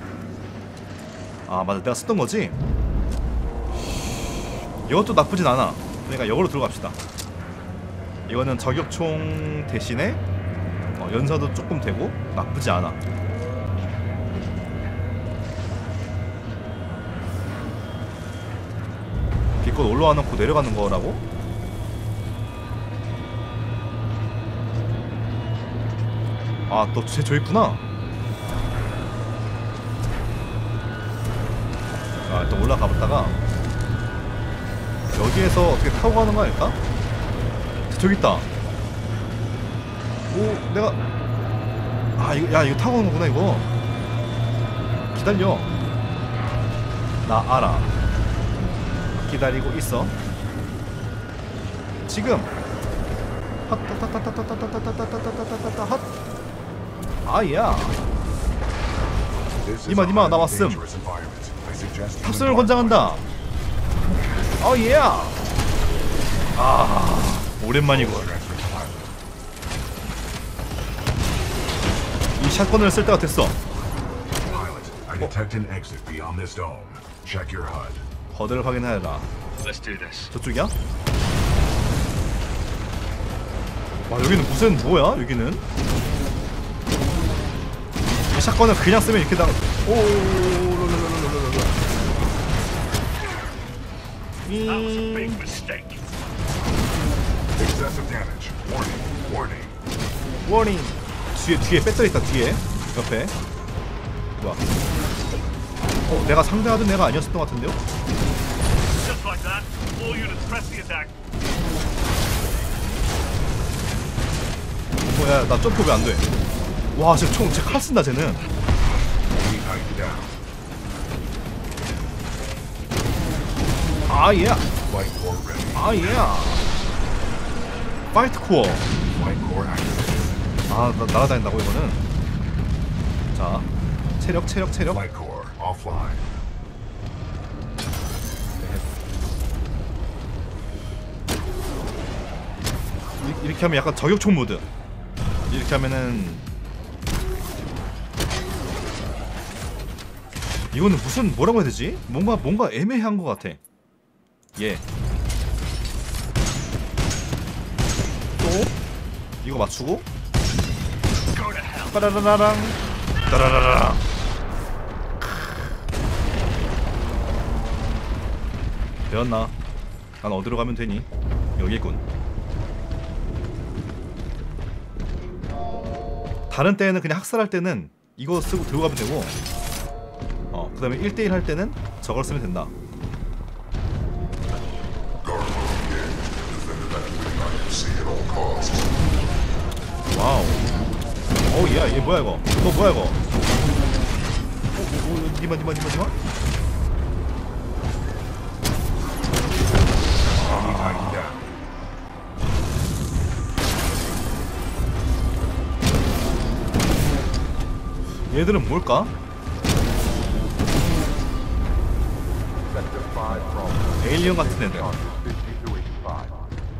아, 맞아. 내가 썼던 거지? 이것도 나쁘진 않아. 그러니까 이걸로 들고 갑시다. 이거는 저격총 대신에 어, 연사도 조금 되고 나쁘지 않아. 기껏 올라와 놓고 내려가는 거라고? 아, 또 쟤 저 있구나. 아, 또 올라가 봤다가 여기에서 어떻게 타고 가는 거 아닐까? 저기 있다. 오, 내가 아, 이거 야, 이거 타고 가는 거구나 이거. 기다려. 나 알아. 기다리고 있어. 지금. 핫타타타타타타타타타타타타타타타타타 핫. 아야. 이마 이마 나 왔음. 탑승을 권장한다. 어 예. 아 오랜만이군. 이 샷건을 쓸 때가 됐어. 허드를 확인하여라. Let's do this. 저쪽이야? 와 여기는 무슨 뭐야 여기는? 이 샷건을 그냥 쓰면 이렇게 당. 오. That was a big mistake. Excessive damage. Warning. Warning. 워닝. 뒤에 뒤에 배터리 있다 뒤에 옆에. 뭐야? 어 내가 상대하던 애가 아니었었던 것 같은데요? Just like that, all units press the attack. 뭐야 나 점프 왜 안 돼? 와 쟤 총 쟤 칼 쓴다 쟤는. 아예. 아예. 파이트 코어. 아 나, 날아다닌다고 이거는. 자 체력 체력 체력. 이, 이렇게 하면 약간 저격총 모드. 이렇게 하면은 이거는 무슨 뭐라고 해야 되지? 뭔가 뭔가 애매한 것 같아. 예. 또 이거 맞추고 빠라라라랑 따라라라랑. 되었나? 난 어디로 가면 되니? 여기 있군. 다른 때에는 그냥 학살할 때는 이거 쓰고 들고 가면 되고, 어, 그 다음에 일 대 일 할 때는 저걸 쓰면 된다. 와우. 어우 야 이게 뭐야 이거. 너 뭐야 이거. 어, 어, 니마 니마 니마 니마. 얘들은 뭘까? 에일리언 같은 애들.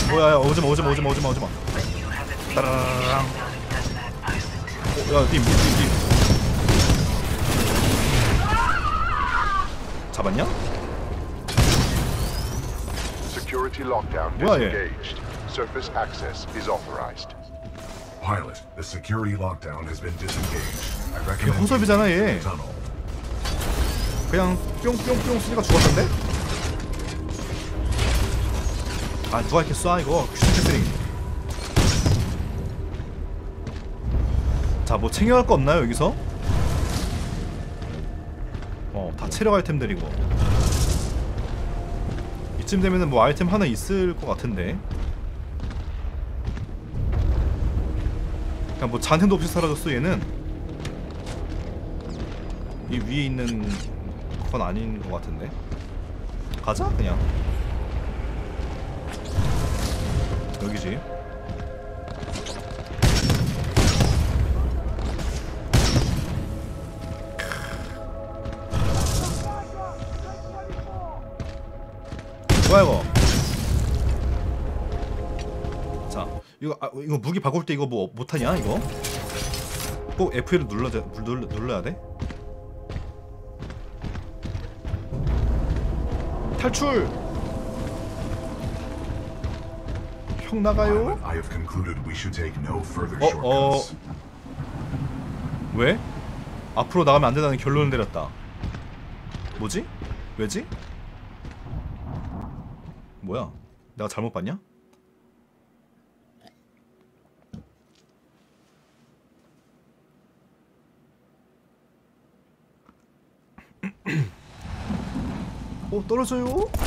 뭐야, 야, 오지마, 오지마, 오지마, 오지마, 오지마. 따라라랑. 어, 야, 님, 님, 님, 님. 잡았냐? Security lockdown 뭐야, 얘? disengaged. Surface access is authorized. Pilot, the security lockdown has been disengaged. I 걔 recommend 호섭이잖아, using 얘. the tunnel. 그냥 뿅뿅뿅 쓰니까 죽었던데? 아, 누가 이렇게 쏴 이거? 큐스캐스링. 자, 뭐 챙겨갈 거 없나요 여기서? 어, 다 체력 아이템들이고. 이쯤 되면은 뭐 아이템 하나 있을 것 같은데. 그냥 뭐 잔템도 없이 사라졌어 얘는. 이 위에 있는 건 아닌 것 같은데. 가자 그냥. 여기지. 뭐야 이거? 자, 이거 아, 이거 무기 바꿀 때 이거 뭐 못하냐 이거? 꼭 에프 일을 눌러 눌러 눌러야 돼? 탈출! 형 나가요? Pilot, I have concluded we should take no further 어, 어. shortcuts. 왜? 앞으로 나가면 안 된다는 결론을 내렸다. 뭐지? 왜지? 뭐야? 내가 잘못 봤냐? 어, 떨어져요?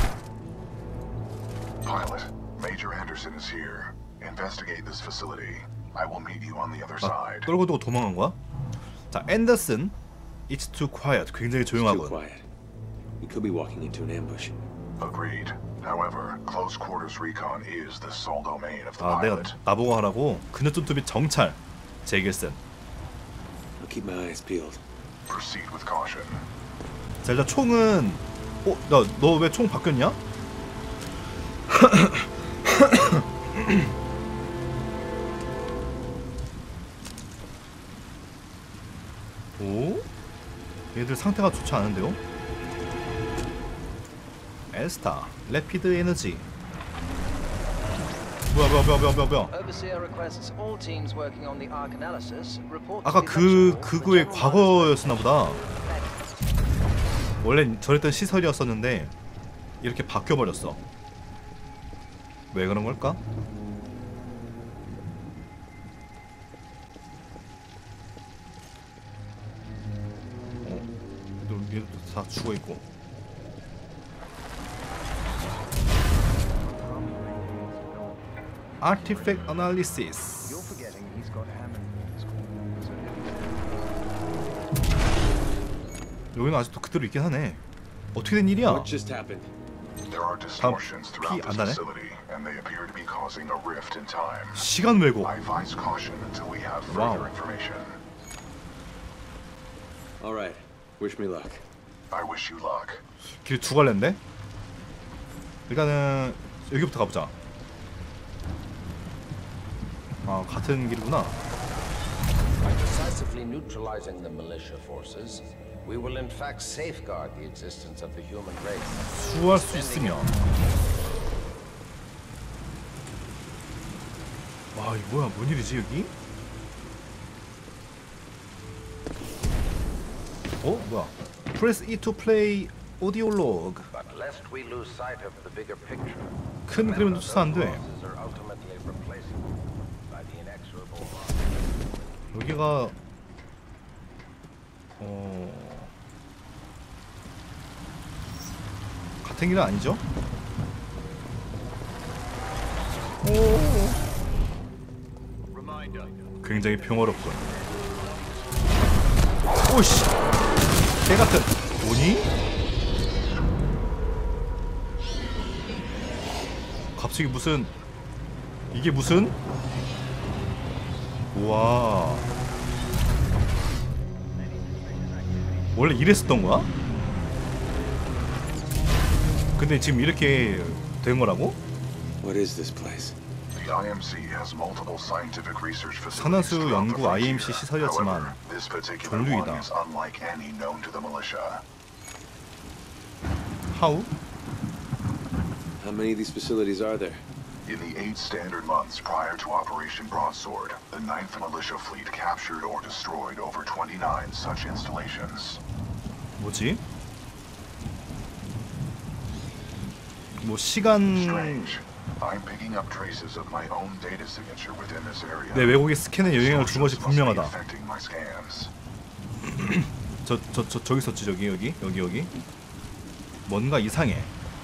Pilot, Major Anderson is here. Investigate this facility. I will meet you on the other 아, side. 떨고 두고 도망간 거야? 자, 앤더슨. It's too quiet. 굉장히 It's too 조용하고. quiet. We could be walking into an ambush. Agreed. However, close quarters recon is the sole domain of the 아, 내가 pilot. 나보고 하라고. 그녀 뚜뚜비 정찰. 제길슨. I'll keep my eyes peeled. Proceed with caution. 자, 일단 총은 어? 야, 너 왜 총 바뀌었냐? 오? 얘들 상태가 좋지 않은데요? 에스타, 레피드 에너지. 뭐야 뭐야 뭐야 뭐야 뭐야. 아까 그 그거의 과거였었나 보다. 원래 저랬던 시설이었었는데 이렇게 바뀌어 버렸어. 왜 그런 걸까? 어, 얘도, 얘도 다 죽어 있고. Artifact Analysis. 여기는 아직도 그대로 있긴 하네. 어떻게 된 일이야? What just happened? There are distortions 피 throughout 안 this 나네? facility, and they appear to be causing a rift in time. 시간 왜곡. I advise caution until we have Wow. further information. All right. Wish me luck. I wish you luck. 길 두 갈래인데? 일단은 여기부터 가보자. 아, 같은 길이구나. By decisively neutralizing the militia forces, we will in fact safeguard the existence of the human race. 수호할 수 있으면. 와, 이거 뭐야? 뭔 일이지 여기? 어? 뭐야? Press E to play audio log. But lest we lose sight of the bigger picture, 큰 그림은 놓쳐서 안 돼. are ultimately replaceable by the inexorable 여기가 어 같은 길은 아니죠? 오, 굉장히 평화롭군. 오씨, 개 같은. 뭐니? 갑자기 무슨 이게 무슨? 우와. 원래 이랬었던 거야? 근데 지금 이렇게 된 거라고? What is this place? The I M C has multiple scientific research facilities 산화수 throughout the 연구 아이엠씨 frontier. 시설이었지만 However, this particular one 종류이다. is unlike any known to the militia. 하우? How many of these facilities are there? In the eight standard months prior to Operation Broadsword, the ninth Militia Fleet captured or destroyed over twenty-nine such installations. 뭐지? 뭐 시간 Strange. I'm picking up traces of my own data signature within this area. 내 외국의 스캔에 영향을 준 것이 Sources must be 분명하다. affecting my scans. 저 저 저 저기 있었지. 저기 여기 여기 여기 뭔가 이상해.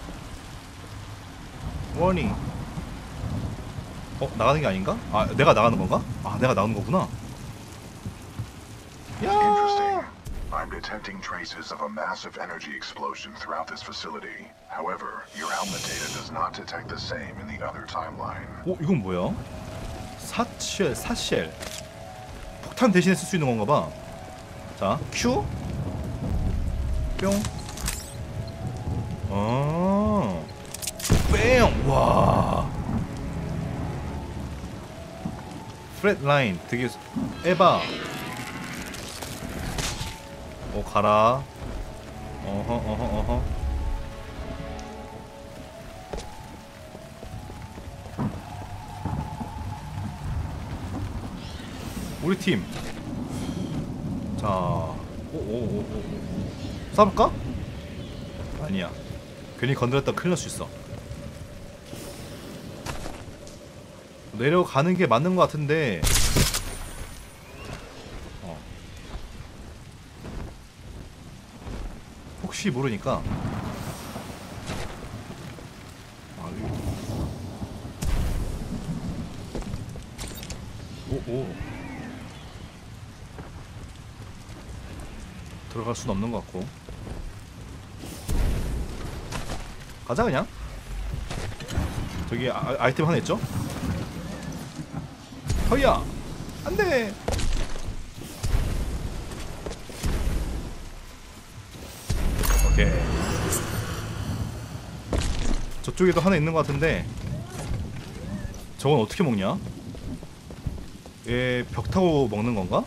워닝. 어, 나가는 게 아닌가? 아, 내가 나가는 건가? 아, 내가 나가는 거구나. Interesting. I'm detecting traces of a massive energy explosion throughout this facility. However, your helmet data does not detect the same in the other timeline. 어, 이건 뭐야? 사쉘, 사쉘. 폭탄 대신에 쓸 수 있는 건가 봐. 자, Q. 뿅. 아. 뺑. 와. 프렛 라인 되게 에바. 오, 가라. 어허 어허 어허. 우리 팀. 자, 오오오오. 쏴볼까? 아니야. 괜히 건드렸다 큰일 날 수 있어. 내려가는 게 맞는 것 같은데. 어. 혹시 모르니까. 아, 오, 오. 들어갈 순 없는 것 같고. 가자 그냥. 저기 아, 아이템 하나 있죠? 허야! 안돼! 오케이. 저쪽에도 하나 있는 것 같은데 저건 어떻게 먹냐? 얘 벽 타고 먹는 건가?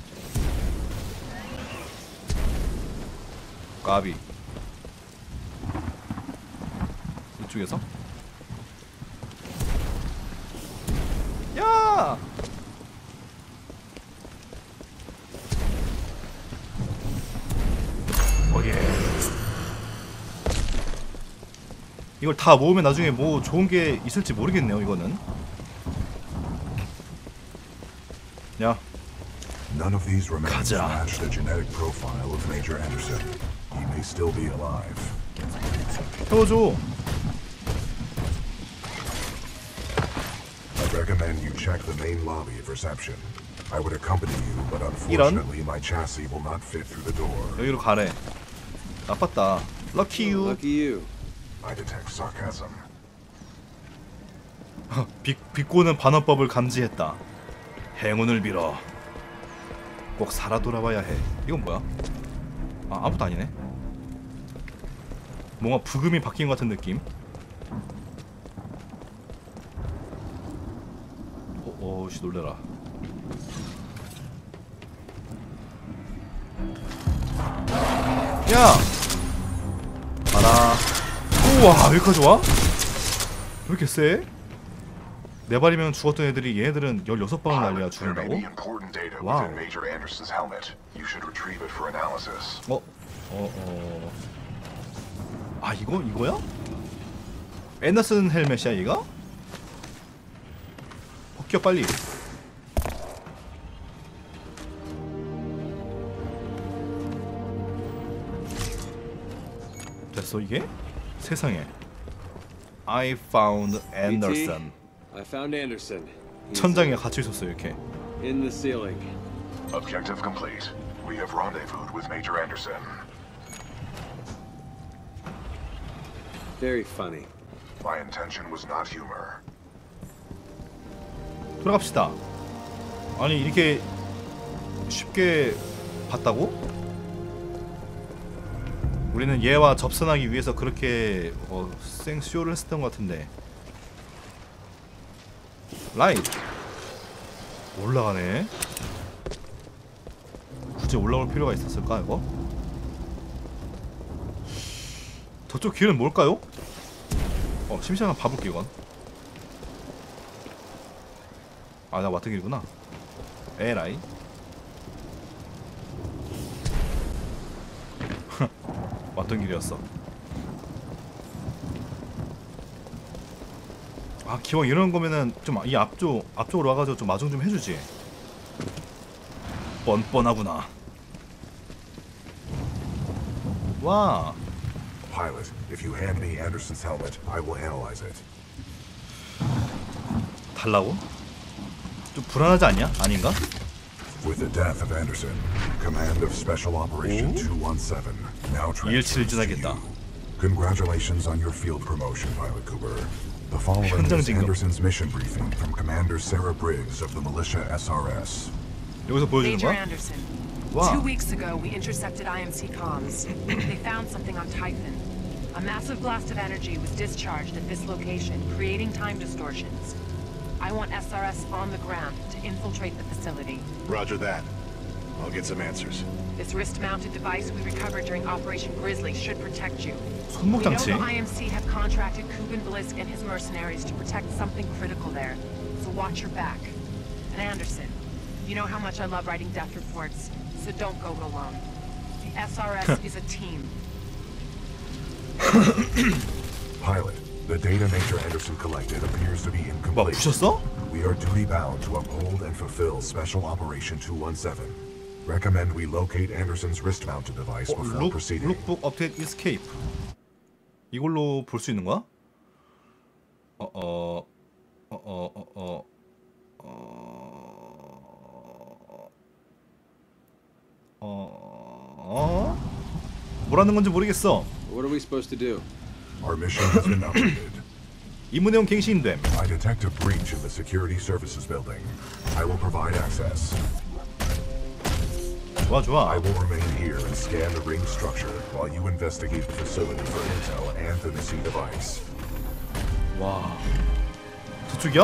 까비. 이쪽에서? 야! 오케이. 이걸 다 모으면 나중에 뭐 좋은 게 있을지 모르겠네요, 이거는. 야. None of these remains 가자. match the genetic profile of Major Anderson. He may still be alive. 태워줘. I recommend you check the main lobby of reception. I would accompany you, but unfortunately my chassis will not fit through the door. 여기로 가래. 나빴다. Lucky you. Lucky you. I detect sarcasm. 비, 비꼬는 반어법을 감지했다. 행운을 빌어. 꼭 살아 돌아와야 해. 이건 뭐야? 아, 아무것도 아니네. 뭔가 부금이 바뀐 것 같은 느낌. 어, 어우씨 놀래라. 야! 가라. 우와, 여기까지 와? 왜 이렇게 세? 네 발이면 죽었던 애들이 얘네들은 열여섯 방을 날려야 There may 죽는다고? be important data Wow. within Major Anderson's helmet. You should retrieve it for analysis. 어? 어, 어... 아, 이거? 이거야? 앤더슨 헬멧이야, 얘가? 벗겨, 빨리. 됐어, 이게? 세상에. I found Anderson. I found Anderson. He's 천장에 갇혀 있었어, 이렇게. in the ceiling. Objective complete. We have rendezvoused with Major Anderson. Very funny. My intention was not humor. 돌아갑시다. 아니, 이렇게 쉽게 봤다고? 우리는 얘와 접선하기 위해서 그렇게 어, 생쇼를 했었던 것 같은데. 라이트 올라가네. 굳이 올라올 필요가 있었을까 이거? 저쪽 길은 뭘까요? 어, 심심하면 봐볼게 이건. 아, 나 왔던 길이구나. 에라이. 왔던 길이었어. 아, 기왕 이런 거면은 좀 이 앞쪽 앞쪽으로 와가지고 좀 마중 좀 해주지. 뻔뻔하구나. 와. Pilot, if you hand me Anderson's helmet, I will analyze it. 달라고? 좀 불안하지 않냐? 아닌가? With the death of Anderson, command of Special Operation two one seven now transfers to you. Congratulations on your field promotion, Pilot Cooper. The following is Anderson's mission briefing from Commander Sarah Briggs of the Militia S R S. 여기서 보여주는 Major 거야? Anderson. Wow. Two weeks ago, we intercepted I M C comms. They found something on Typhon. A massive blast of energy was discharged at this location, creating time distortions. I want S R S on the ground to infiltrate the facility. Roger that. I'll get some answers. This wrist-mounted device we recovered during Operation Grizzly should protect you. 손목 We know 장치? the I M C have contracted Kuban Blisk and his mercenaries to protect something critical there. So watch your back. And Anderson, you know how much I love writing death reports, so don't go it alone. The S R S is a team. Pilot, the data Major Anderson collected appears to be 뭐 incomplete. 부셨어? We are duty bound to uphold and fulfill Special Operation two one seven. Recommend we locate Anderson's wrist-mounted device 어, before 룩, proceeding. 룩북 업데이트 이스케이프. 이걸로 볼 수 있는 거야? 어, 어, 어, 어, 어, 어, 어, 어, 뭐라는 건지 모르겠어. What are we supposed to do? Our mission has been updated. 임무내용 갱신됨. I detect a breach in the security services building. I will provide access. 좋아 좋아. I will remain here and scan the ring structure while you investigate the facility for intel and the missing device. 와, 저쪽이야?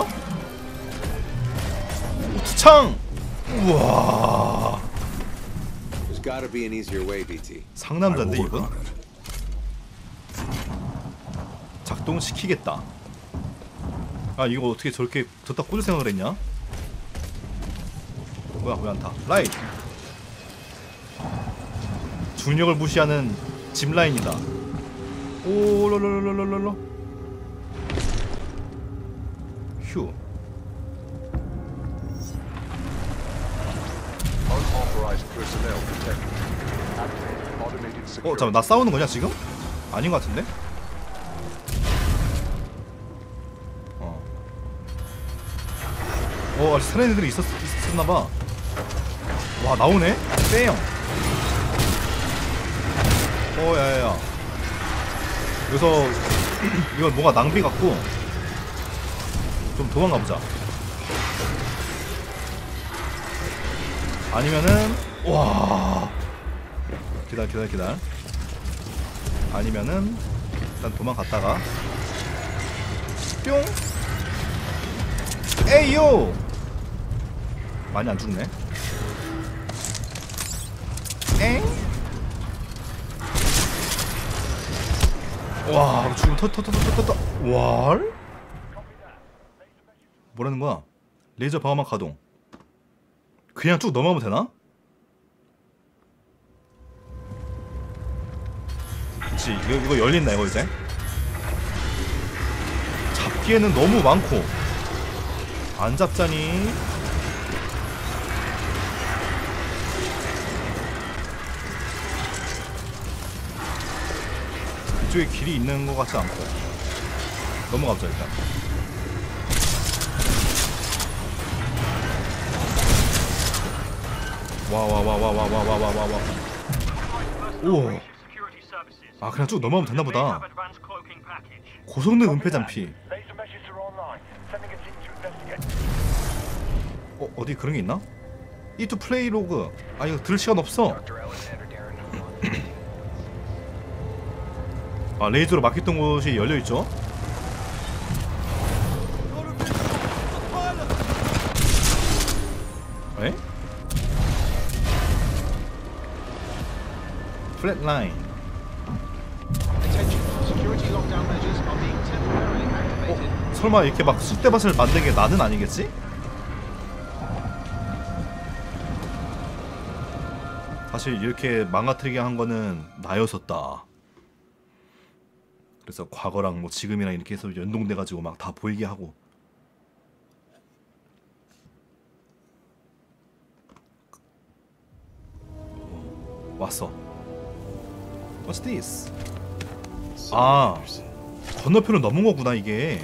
창! 우와, There's gotta be an easier way, B T. I will 상남자인데 work 이건? on it. 작동시키겠다. 아, 이거 어떻게 저렇게 뒀다 꽂을 생각을 했냐? 뭐야, 왜 안 타? 라이트! 중력을 무시하는 짚라인이다. 오, 롤롤롤롤롤롤. 휴. Unauthorized personnel detected. Activate automated 어, security. 잠깐, 나 싸우는 거냐 지금? 아닌 것 같은데? 어. 어, 아직 살아있는 애들이 있었, 있었나봐. 와, 나오네? 쎄형. 어, 야야야. 여기서 이건 뭔가 낭비 같고 좀 도망가 보자. 아니면은 와, 기다려 기다려 기다려. 아니면은 일단 도망갔다가 뿅. 에이요. 많이 안 죽네. 엥? 와 지금 터터터터터터 왈? 뭐라는 거야? 레이저 방어막 가동. 그냥 쭉 넘어가면 되나? 그치 이거, 이거 열린다 이거 이제. 잡기에는 너무 많고 안 잡자니. 이쪽에 길이 있는 것 같지 않고 넘어가보자 일단. 와 와 와 와 와 와 와 와 와 와. 오. 아 그냥 쭉 넘어가면 되나보다. 고성능 은폐 잠피. 어 어디 그런 게 있나? 이투 플레이 로그. 아 이거 들을 시간 없어. 아 레이저로 막혔던 곳이 열려 있죠. 에? 플랫라인. 어? 설마 이렇게 막 쑥대밭을 만든 게 나는 아니겠지? 사실 이렇게 망가뜨리게 한 거는 나였었다. 그래서 과거랑 뭐 지금이랑 이렇게 해서 연동돼가지고 막 다 보이게 하고. 어, 왔어. What's this? 아 건너편을 넘은 거구나 이게.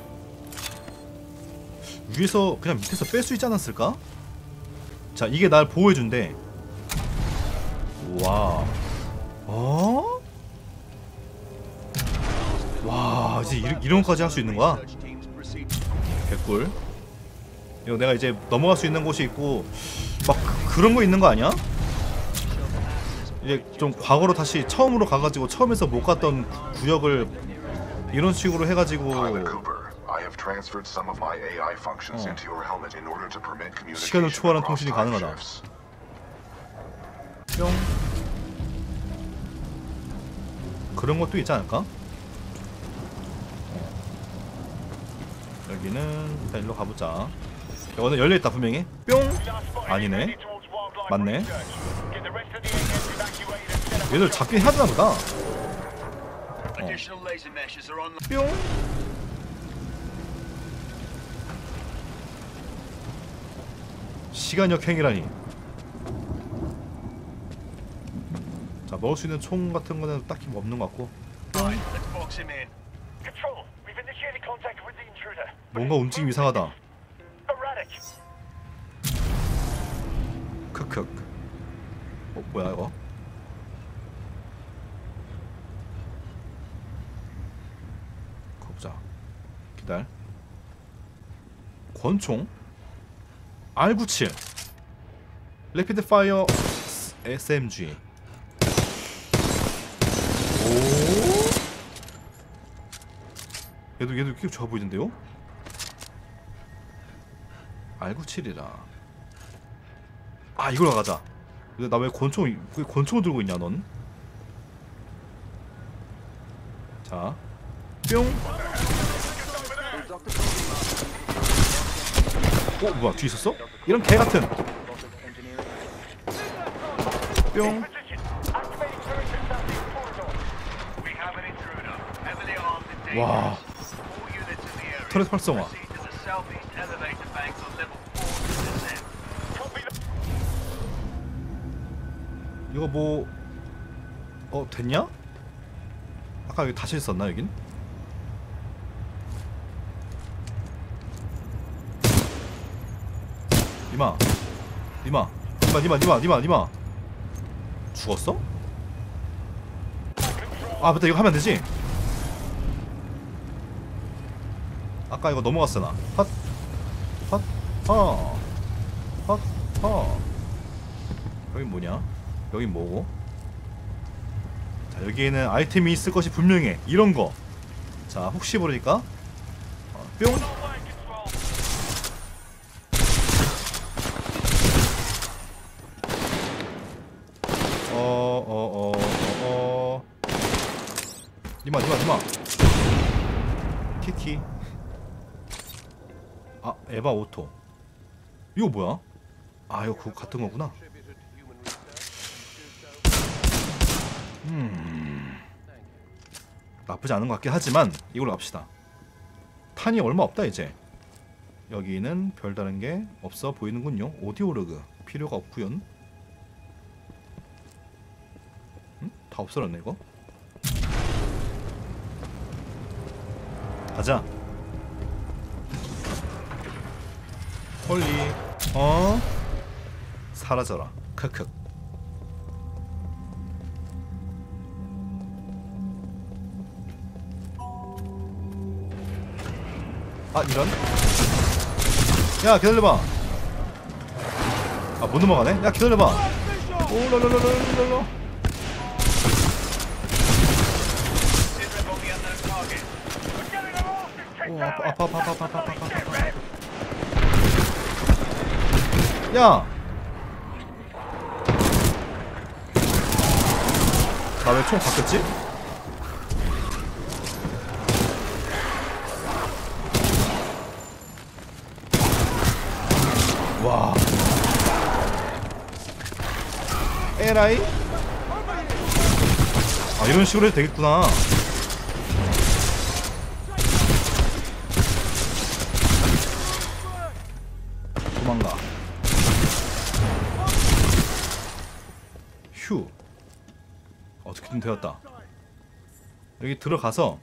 위에서 그냥 밑에서 뺄 수 있지 않았을까? 자 이게 날 보호해준대. 와. 어? 와 이제 이런, 이런 것까지 할 수 있는 거야? 개꿀. 이거 내가 이제 넘어갈 수 있는 곳이 있고 막 그, 그런 거 있는 거 아니야? 이제 좀 과거로 다시 처음으로 가가지고 처음에서 못 갔던 구, 구역을 이런 식으로 해가지고 어. 시간을 초월한 통신이 가능하다. 뿅. 그런 것도 있지 않을까? 여기는 일단 일로 가보자. 여기는 열려있다 분명히. 뿅! 아니네. 맞네. 얘들 잡긴 해야 되나 보다. 어. 뿅! 시간역 행위라니. 자 먹을 수 있는 총 같은 거는 딱히 뭐 없는 것 같고. 뭔가 움직임이 이상하다. 크크. 어 뭐야 이거? 가보자. 기다려. 권총 알 구십칠 레피드 파이어 에스엠지. 오. 얘도 얘도 꽤 좋아 보이던데요? 알 구십칠이라. 아 이걸로 가자. 나 왜 권총 왜 권총을 들고 있냐 넌? 자, 뿅. 어 뭐야 뒤에 있었어? 이런 개 같은. 뿅. 와. 터렛 활성화. 이거 뭐 어 됐냐? 아까 여기 다시 했었나 여긴? 니마 니마 니마 니마 니마 니마 니마 죽었어? 아 맞다 이거 하면 되지? 아까 이거 넘어갔어 나. 헛 헛 허 헛 허. 여긴 뭐냐? 여긴 뭐고? 자 여기에는 아이템이 있을 것이 분명해. 이런 거. 자 혹시 모르니까 어, 뿅. 어 어 어 어 어 니마 니마 니마. 키키. 아 에바 오토. 이거 뭐야? 아 이거 그거 같은 거구나. 음 나쁘지 않은 것 같긴 하지만 이걸로 갑시다. 탄이 얼마 없다 이제. 여기는 별다른 게 없어 보이는군요. 오디오 로그 필요가 없구연. 음? 다 없어졌네 이거. 가자. 홀리. 어? 사라져라. 크크. 아 이런. 야 기다려봐. 아 못 넘어가네. 야 기다려봐. 오라라라라라라. 오 아파 아파 아파 아파 아파 아파 아파 아파. 야. 나 왜 총 바뀌었지? 와. 에라이? 아 이런 식으로 해도 되겠구나. 도망가. 휴. 어떻게든 되었다. 여기 들어가서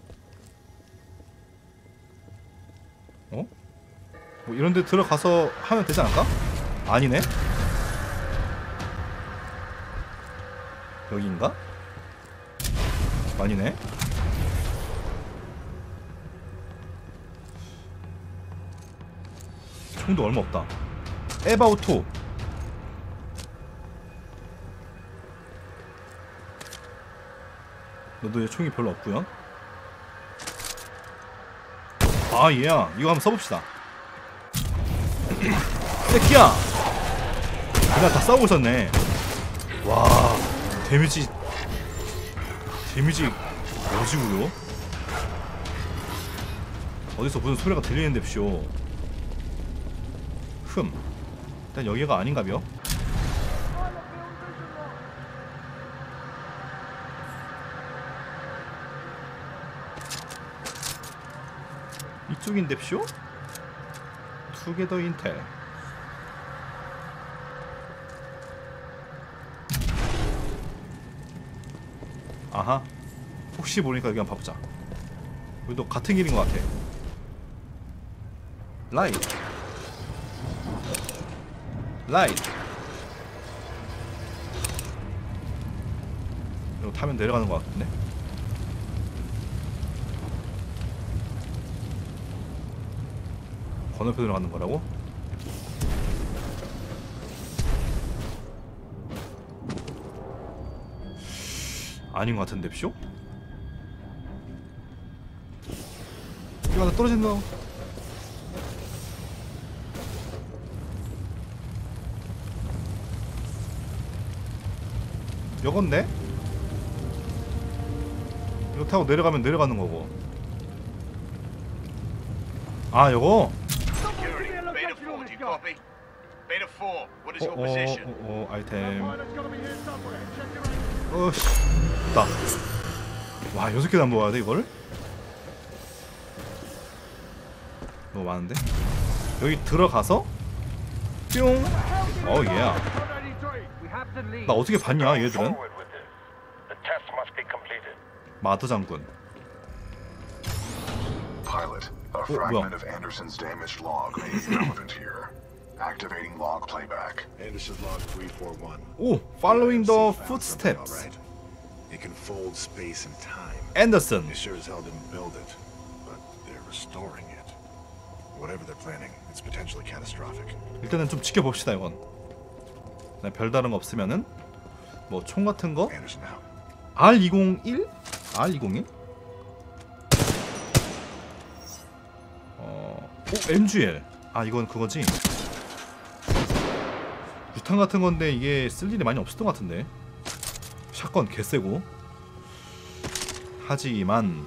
어? 뭐 이런데 들어가서 하면 되지 않을까? 아니네? 여기인가? 아니네? 총도 얼마 없다. 에바우토. 너도 총이 별로 없구요. 아 얘야 이거 한번 써봅시다. 새끼야! 그냥 다 싸우고 있었네. 와 데미지 데미지 뭐지구요? 어디서 무슨 소리가 들리는데 쇼. 흠 일단 여기가 아닌가벼? 이쪽인데 쇼? 투게더 인텔. 아하 혹시 모르니까 여기 한번 봐보자. 우리도 같은 길인 것 같아. 라이트 라이트. 이거 타면 내려가는 것 같은데. 건너편으로 가는 거라고? 아닌 것 같은데 쇼? 이거 하나 떨어진다. 요건데? 이거 타고 내려가면 내려가는 거고. 아 요거? Beta four, do you copy? Beta four, what is your 어, position? 어, 어, 어, 아이템. 어씨, 나. 와, 여섯 개나 모아야 돼 이걸? 너무 많은데? 여기 들어가서 뿅. 어, 얘야. 나 어떻게 봤냐, 얘들은? 마더 장군. Pilot, a fragment of Anderson's damaged log may be relevant here. Activating log playback. Anderson log three four one. 오, following the footsteps. It can fold space and time. Anderson. They sure as hell didn't build it, but they're restoring it. Whatever they're planning, it's potentially catastrophic. 일단은 좀 지켜봅시다 이건. 네, 별다른 거 없으면은 뭐 총 같은 거. Anderson out. 알 이공일? 알 이공일? 어, 오, 엠지엘. 아 이건 그거지. 유탄 같은 건데 이게 쓸 일이 많이 없었던 것 같은데. 샷건 개쎄고. 하지만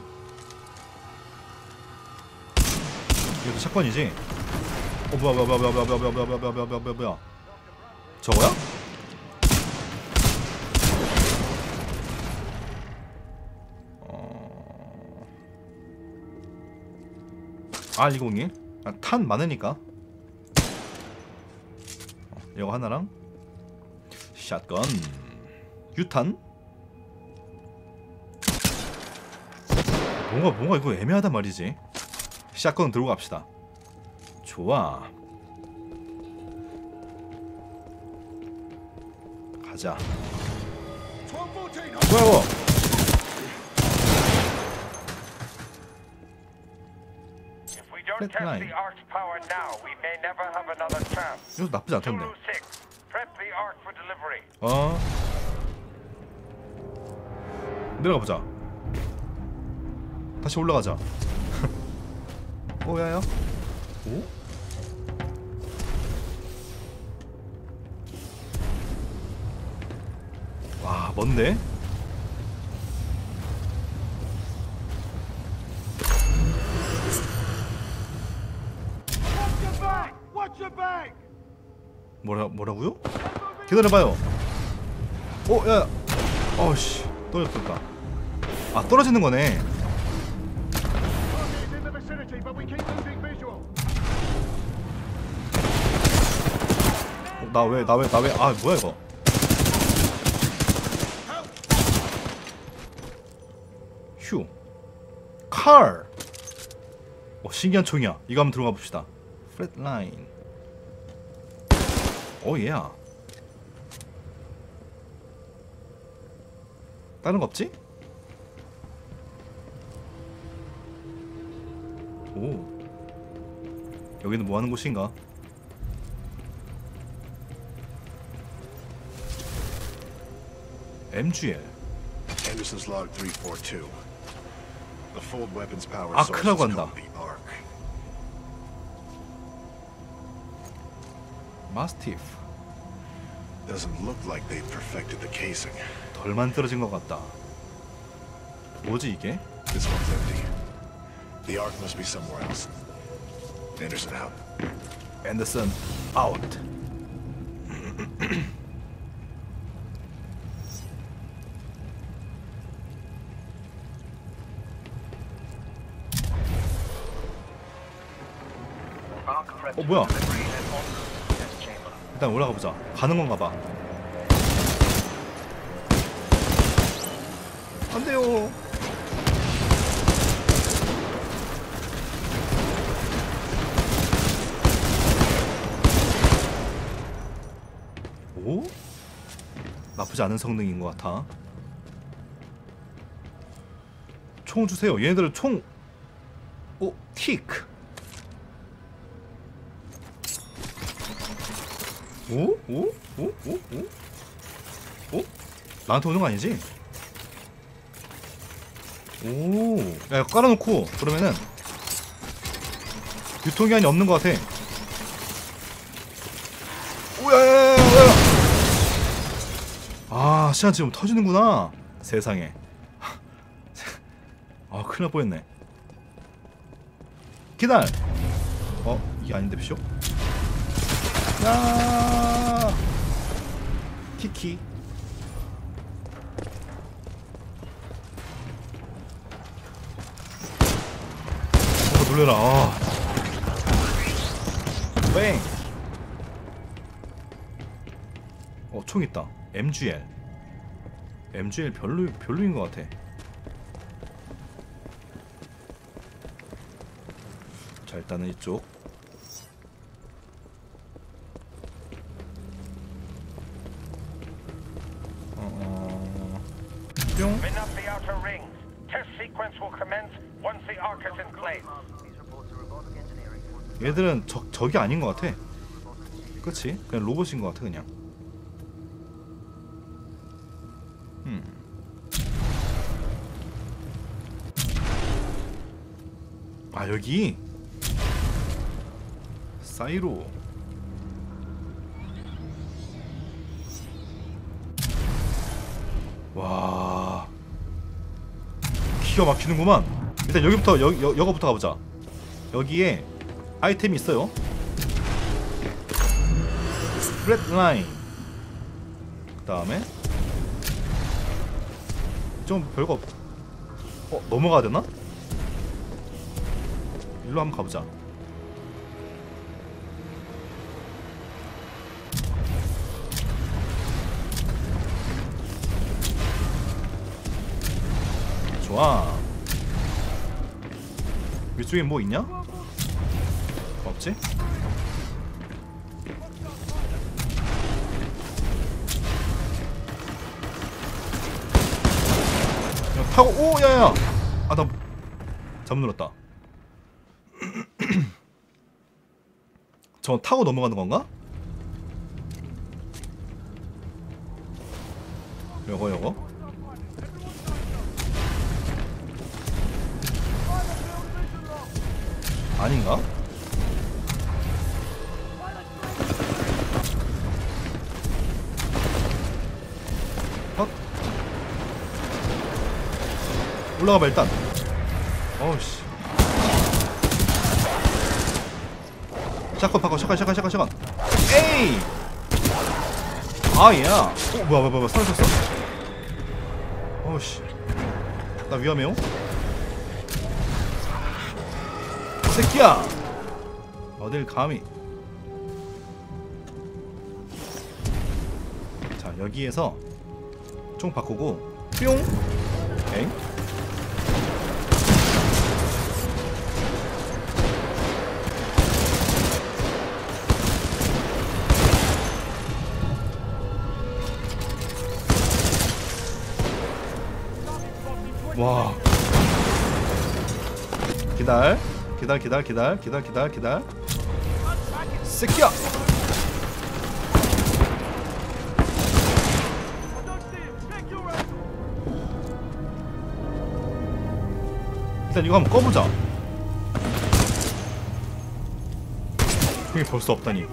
이것도 샷건이지? 어 뭐야 뭐야 뭐야 뭐야 뭐야 뭐야 뭐야 뭐야 뭐야 뭐야 뭐야 뭐야 저거야? 어... 알 이공일? 아, 탄 많으니까 어, 이거 하나랑 샷건 유탄 뭔가 뭔가 이거 애매하단 말이지. 샷건 들고 갑시다. 좋아. 가자. 뭐야 이거? If we don't test Flatline. the Ark's power now, we may never have another chance. 이거 나쁘지 않던데. Zulu six, prep the Ark for delivery. 어. 내려가 보자. 다시 올라가자. 오 야야. 오? 와 뭔데? 뭐라 뭐라고요? 기다려봐요. 오 야. 어씨 떨어졌다. 아 떨어지는 거네. 나 왜 나 왜 나 왜 아 뭐야 이거? 휴. 칼. 어 신기한 총이야. 이거 한번 들어가 봅시다. 플랫라인. 오 얘야. 다른 거 없지? 오. 여기는 뭐 하는 곳인가? 엠지엘. Anderson's log three four two. The fold weapons power source is 아크라고 한다. called the Ark. 마스티프. Doesn't look like they've perfected the casing. 덜 만들어진 것 같다. 뭐지 이게? This one's empty. The Ark must be somewhere else. Anderson out. 앤더슨 아웃. 어 뭐야? 일단 올라가 보자. 가는 건가 봐. 안 돼요. 오? 나쁘지 않은 성능인 것 같아. 총 주세요. 얘네들 총. 오, 틱. 오? 오? 오? 오? 오? 오? 나한테 오는 거 아니지? 오. 야, 이거 깔아놓고 그러면은 유통기한이 없는 것 같아. 오야야야야. 아 시간 지금 터지는구나. 세상에. 아 큰일 날 뻔했네. 기다려. 어 이게 아닌데 비쇼? 야 키키. 어 놀래라. 아. 뺑. 어 총 있다. 엠지엘. 엠지엘 별로 별로인 것 같아. 자 일단은 이쪽. 어. 뿅. Spin up the outer rings. Test sequence will commence once the Ark is in place. 얘들은 적 적이 아닌 것 같아. 그렇지? 그냥 로봇인 것 같아 그냥. 음. 아 여기 사이로. 와 기가 막히는구만. 일단 여기부터 여, 여, 여거부터 가보자. 여기에 아이템이 있어요. 스프레드 라인. 그 다음에 좀 별거 없... 어? 넘어가야 되나? 일로 한번 가보자. 좋아. 위쪽에 뭐 있냐? 없지? 그냥 타고 오 야야. 아 나 잘못 눌렀다. 저 타고 넘어가는 건가? 요거 요거. 아닌가? 헛. 올라가봐 일단. 어우씨. 샷건 바꿔. 샷건 샷건 샷건 샷건. 에이. 아야. 오 뭐야 뭐야 뭐야 사라졌어? 어우씨. 나 위험해요? 새끼야! 어딜 감히. 자 여기에서 총 바꾸고 뿅! 오케이. 와 기다려 기다려 기다려 기다려 기다려 기다려 기다려 새끼야. 일단 이거 한번 꺼보자. 이게 벌써 없다니.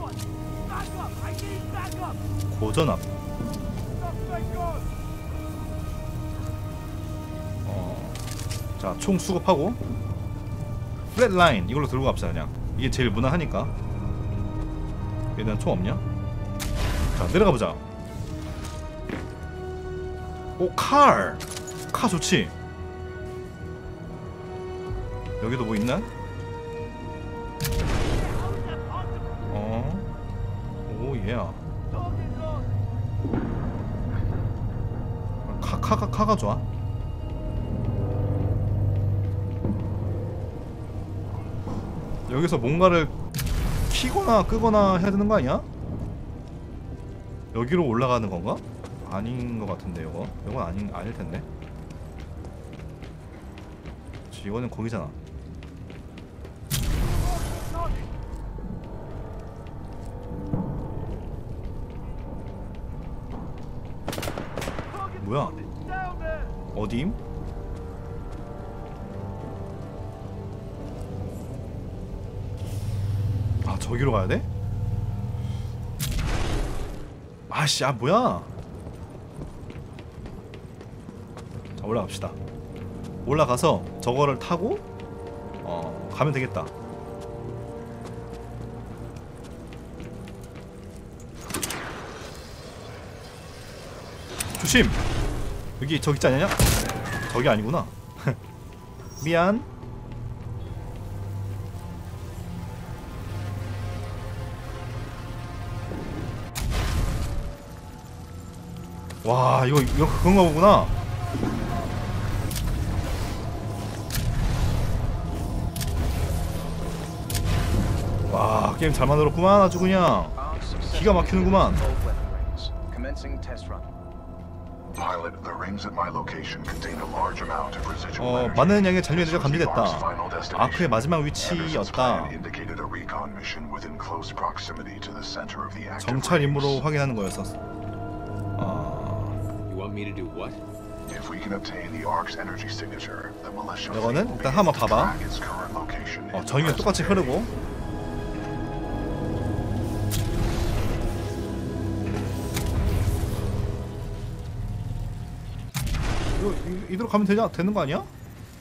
고전압. 어, 자 총 수급하고 플랫라인 이걸로 들고 갑시다. 그냥 이게 제일 무난하니까. 얘는 총 없냐? 자 내려가보자. 오 칼! 칼 좋지? 여기도 뭐 있나? 어? 오 얘야. 카, 카가, 카가 좋아? 여기서 뭔가를 키거나 끄거나 해야 되는 거 아니야? 여기로 올라가는 건가? 아닌 것 같은데 이거? 이건 아닌, 아닐 텐데. 이거는 거기잖아. 뭐야? 어디임? 아 저기로 가야 돼? 아씨 아 뭐야? 자 올라갑시다. 올라가서 저거를 타고 어 가면 되겠다. 조심! 여기 저기 있지 않냐? 저기 아니구나. 미안. 와 이거 이거 그건가 보구나. 와 게임 잘 만들었구만. 아주 그냥 기가 막히는구만. 어 많은 양의 잔류애들이 감지됐다. 아크의 마지막 위치였다. 정찰 임무로 확인하는 거였었어. 이거는 일단 한번 봐봐. 어, 전기가 똑같이 흐르고. 이거 이, 이대로 가면 되냐? 되는 거 아니야?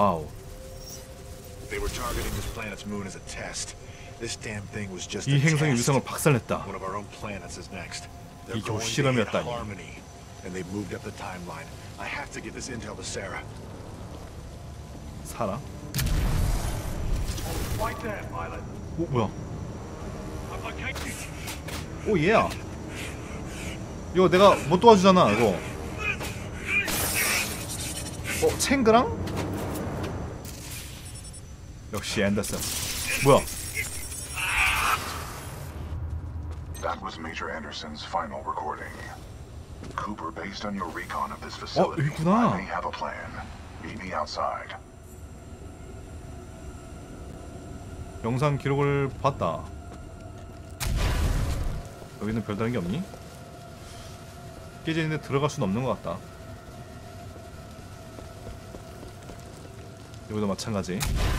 와우. They were targeting this planet's moon as a test. This damn thing was just 이 a 행성의 test. 위성을 박살냈다. One of our own planets is next. They're 이 겨우 going to hit 실험이었다니. Harmony, and they've moved up the timeline. I have to get this intel to Sarah. 사라. Right there, pilot. 오 뭐야? I'm located. 오 얘야. 이거 내가 못 도와주잖아 이거. 어 챙그랑? 역시 앤더슨. 뭐야? That was Major Anderson's final recording. Cooper, based on your recon of this 어 facility, 여기구나. I may have a plan. Meet me outside. 영상 기록을 봤다. 여기는 별다른 게 없니? 깨져 있는데 들어갈 수는 없는 것 같다. 여기도 마찬가지.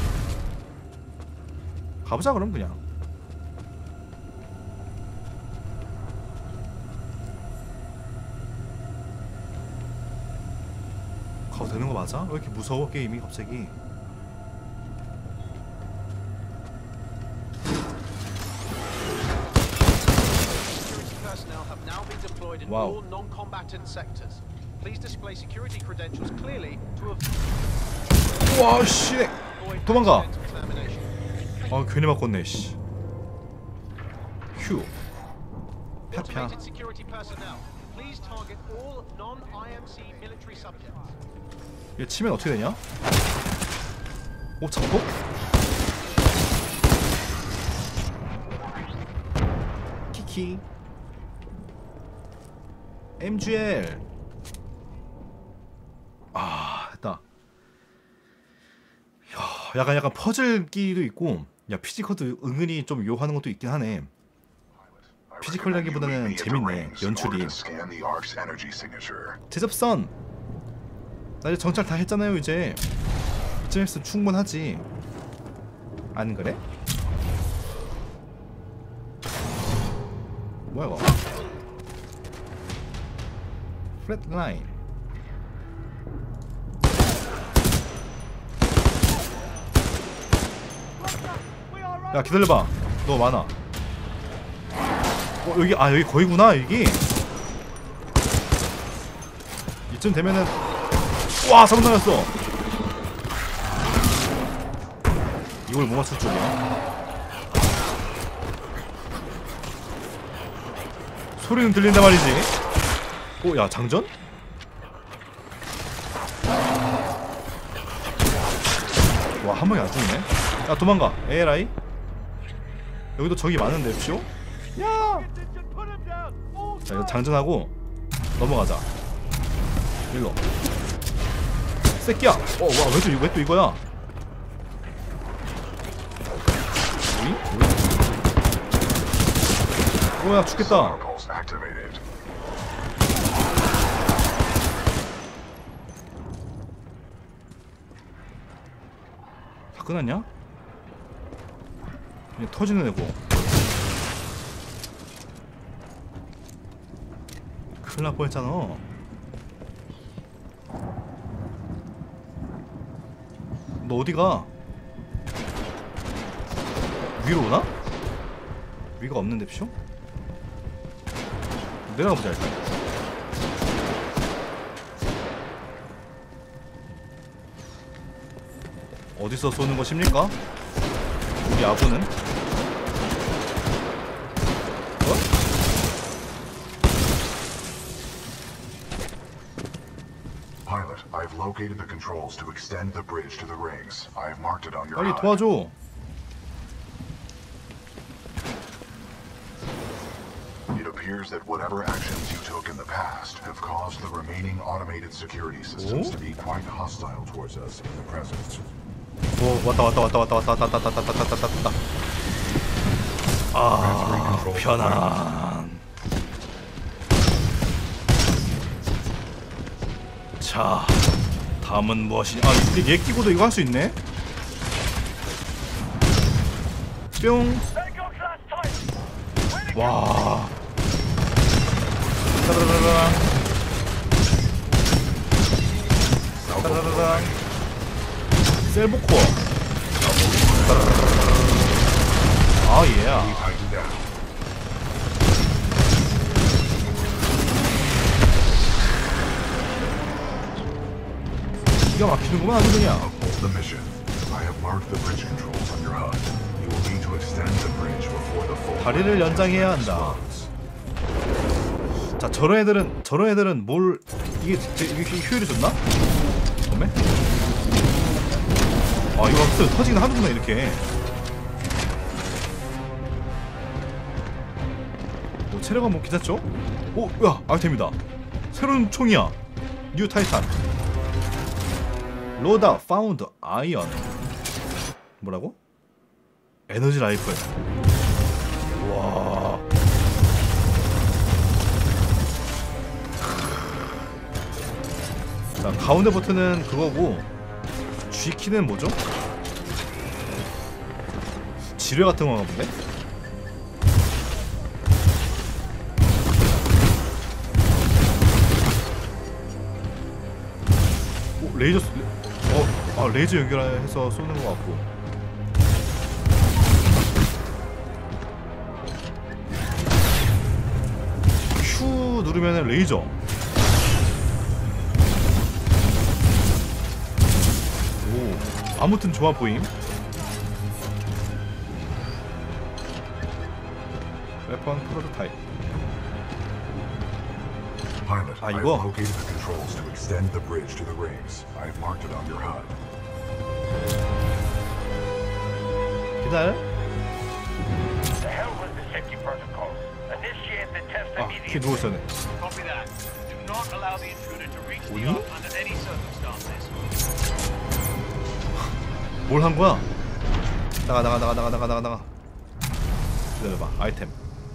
가보자 그럼 그냥. 가도 되는 거 맞아? 왜 이렇게 무서워 게임이 갑자기? All non-combatant sectors. Please display security credentials clearly to 와 씨. avoid 도망가. accidental termination. 아 괜히 바꿨네 씨. 휴. 펴펴. Automated security personnel. Please target all non-I M C military subjects. 이거 치면 어떻게 되냐? 오 잡고? 키키. 엠지엘. 아 됐다. 야, 약간 약간 퍼즐기도 있고, 야 피지컬도 은근히 좀 요하는 것도 있긴 하네. 피지컬이라기보다는 재밌네 연출이. 제접선. 나 이제 정찰 다 했잖아요 이제. 이쯤에서 충분하지. 안 그래? 뭐야 이거? 플랫라인. 야 기다려봐. 너무 많아. 어 여기 아 여기 거기구나 여기. 이쯤 되면은 와 잘못 나갔어. 이걸 못 맞출 줄이야. 소리는 들린단 말이지. 오 야 장전? 와 한 방에 안 죽네. 야 도망가. 에라이. 여기도 적이 많은데 쇼? 야! 자 이거 장전하고 넘어가자. 일로. 새끼야. 어 와 왜 또 이거 왜 또 이거야? 오잉? 오야 죽겠다. 다 끝났냐? 그냥 터지는 애고. 큰일 날 뻔했잖아. 너 어디가? 위로 오나? 위가 없는데 피쇼? 내려가보자 일단. 어디서 쏘는 것입니까? 우리 아군은? 어? Pilot, I've located the controls to extend the bridge to the rings. I've marked it on your 빨리 HUD. 도와줘. It appears that whatever actions you took in the past have caused the remaining automated security systems to be quite hostile towards us in the present. 오 왔다 왔다 왔다 왔다 왔다 왔다 왔다 왔다 왔다 왔다 왔다. 아 편안. 자 다음은 무엇이냐? 아 얘 끼고도 이거 할 수 있네? 뿅. 와. 따라라라. 따라라라. 셀보코어. 아 예. 기가 막히는구만 아주 그냥. The mission. I have marked the bridge controls on your H U D. You will need to extend the bridge before the full. 다리를 연장해야 한다. 자, 저런 애들은 저런 애들은 뭘 이게 제, 이게 효율이 좋나? 어메? 아 이거 없어 터지긴 하는구나 이렇게. 오, 체력은 뭐 괜찮죠? 오, 야 아이템이다. 새로운 총이야. 뉴 타이탄. 로다 파운드 아이언. 뭐라고? 에너지 라이플. 와. 자, 가운데 버튼은 그거고 G키는 뭐죠? 지뢰 같은 건가 본데? 오, 레이저 쏘... 어, 아, 레이저 연결해서 쏘는 것 같고. Q 누르면은 레이저. 오, 아무튼 좋아 보임. 웨폰 프로토타입. Pilot, 아, I have 이거? located the controls to extend the bridge to the rings. I have marked it on your H U D. 기다려. The hell with the safety protocol. Initiate the test 아, 키 누워 있었네. Copy that. Do not allow the intruder to reach the 오니? Ark under any circumstances. 뭘 한 거야? 나가 나가 나가 나가 나가 나가 나가. 기다려봐. 아이템.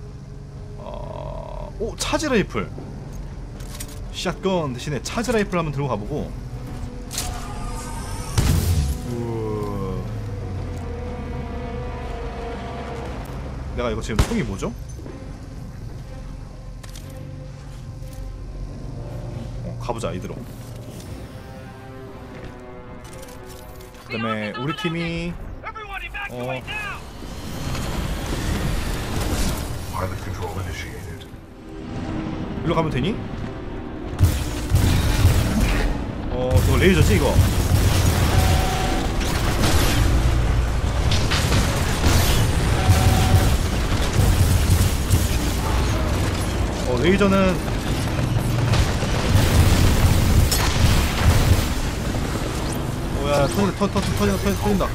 어, 오 차지 라이플. 샷건 대신에 차지 라이플 한번 들고 가보고. 우와. 내가 이거 지금 총이 뭐죠? 어, 가보자 이대로. 그다음에 우리 팀이 어 Pilot control initiated. 일로 가면 되니? 어, 이거 레이저지 이거. 어, 레이저는 오야 터진다 터, 터, 터진다 터진다 터진다.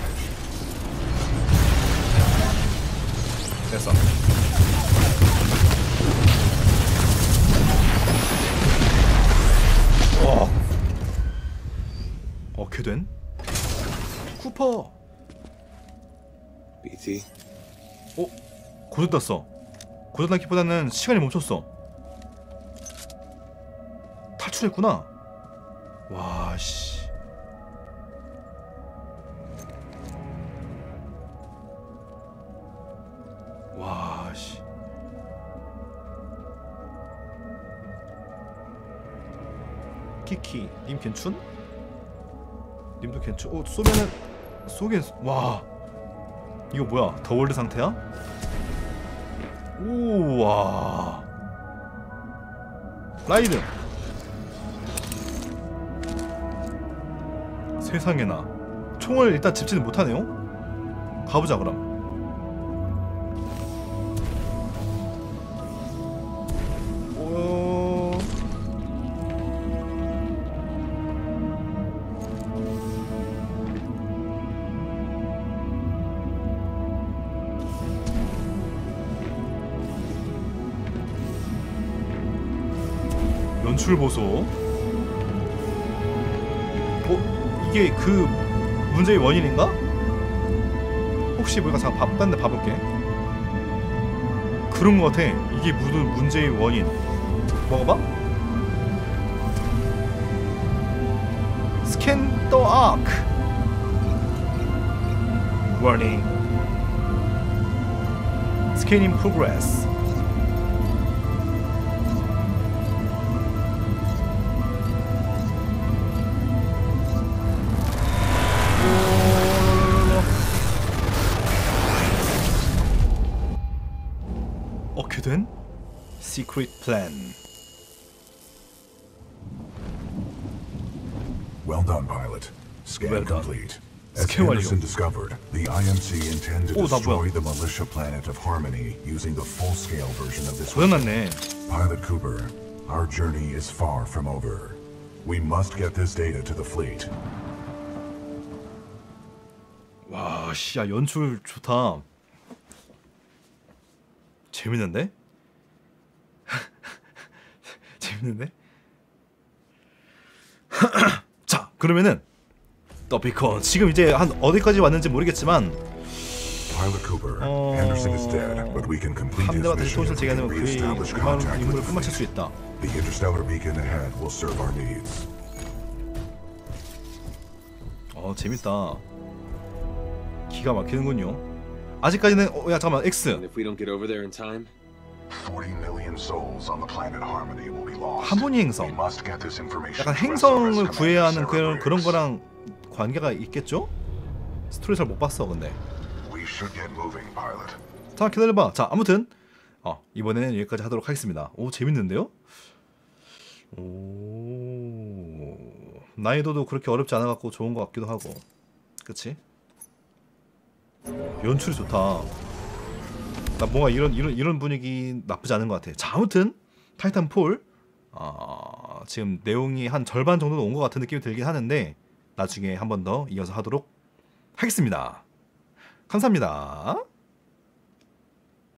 됐어. 어. 어떻게 된? 쿠퍼. B T. 어? 고장났어. 고장났기보다는 시간이 멈췄어. 탈출했구나. 와 씨. 와 씨. 키키 님 괜춘? 님도 괜춘? 어 쏘면은 쏘긴 와 이거 뭐야 더월드 상태야? 우와 라이드 세상에나 총을 일단 집지는 못하네요? 가보자 그럼. 오... 연출 보소. 어? 이게 그 문제의 원인인가? 혹시 뭐가 잠깐 밥, 딴 데 봐볼게. 그런 거 같아. 이게 무슨 문제의 원인. 먹어봐? 스캔 더 아크. 워닝. Scan in progress. 어떻게 된? Secret plan. Well done, pilot. Scan Well done. complete. As 스캔 완료. Anderson discovered, the I M C intend to 오, 나 destroy 뭐야? the militia planet of Harmony using the full-scale version of this. 고장났네. Pilot Cooper, our journey is far from over. We must get this data to the fleet. 와, 씨, 야, 연출 좋다. 재밌는데? 재밌는데? 자, 그러면은 더 비컨 지금 이제 한 어디까지 왔는지 모르겠지만 Pilot Cooper, 어... Anderson is dead, but we can complete his 함대가 다시 mission 통신을 if we can 재개하면 그의 re-establish 임무를, contact with 임무를 the 끝마칠 수 fleet. 있다. The interstellar beacon ahead will serve our needs. 어, 재밌다. 기가 막히는군요. 아직까지는 어, 야 잠깐만 X. And if we don't get over there in time, forty million souls on the planet Harmony will be lost. 하모니 행성. We must get this information 약간 to 행성을 S R S 구해야 하는 Commander 그런 그런 Sarah 거랑 관계가 있겠죠? 스토리 잘 못 봤어 근데. Briggs. We should get moving, pilot. 자 기다려봐. 자 아무튼 어, 이번에는 여기까지 하도록 하겠습니다. 오 재밌는데요? 오 난이도도 그렇게 어렵지 않아 갖고 좋은 것 같기도 하고, 그치? 연출이 좋다. 나 뭔가 이런 이런 이런 분위기 나쁘지 않은 것 같아. 자 아무튼 타이탄폴 어, 지금 내용이 한 절반 정도는 온 것 같은 느낌이 들긴 하는데 나중에 한 번 더 이어서 하도록 하겠습니다. 감사합니다.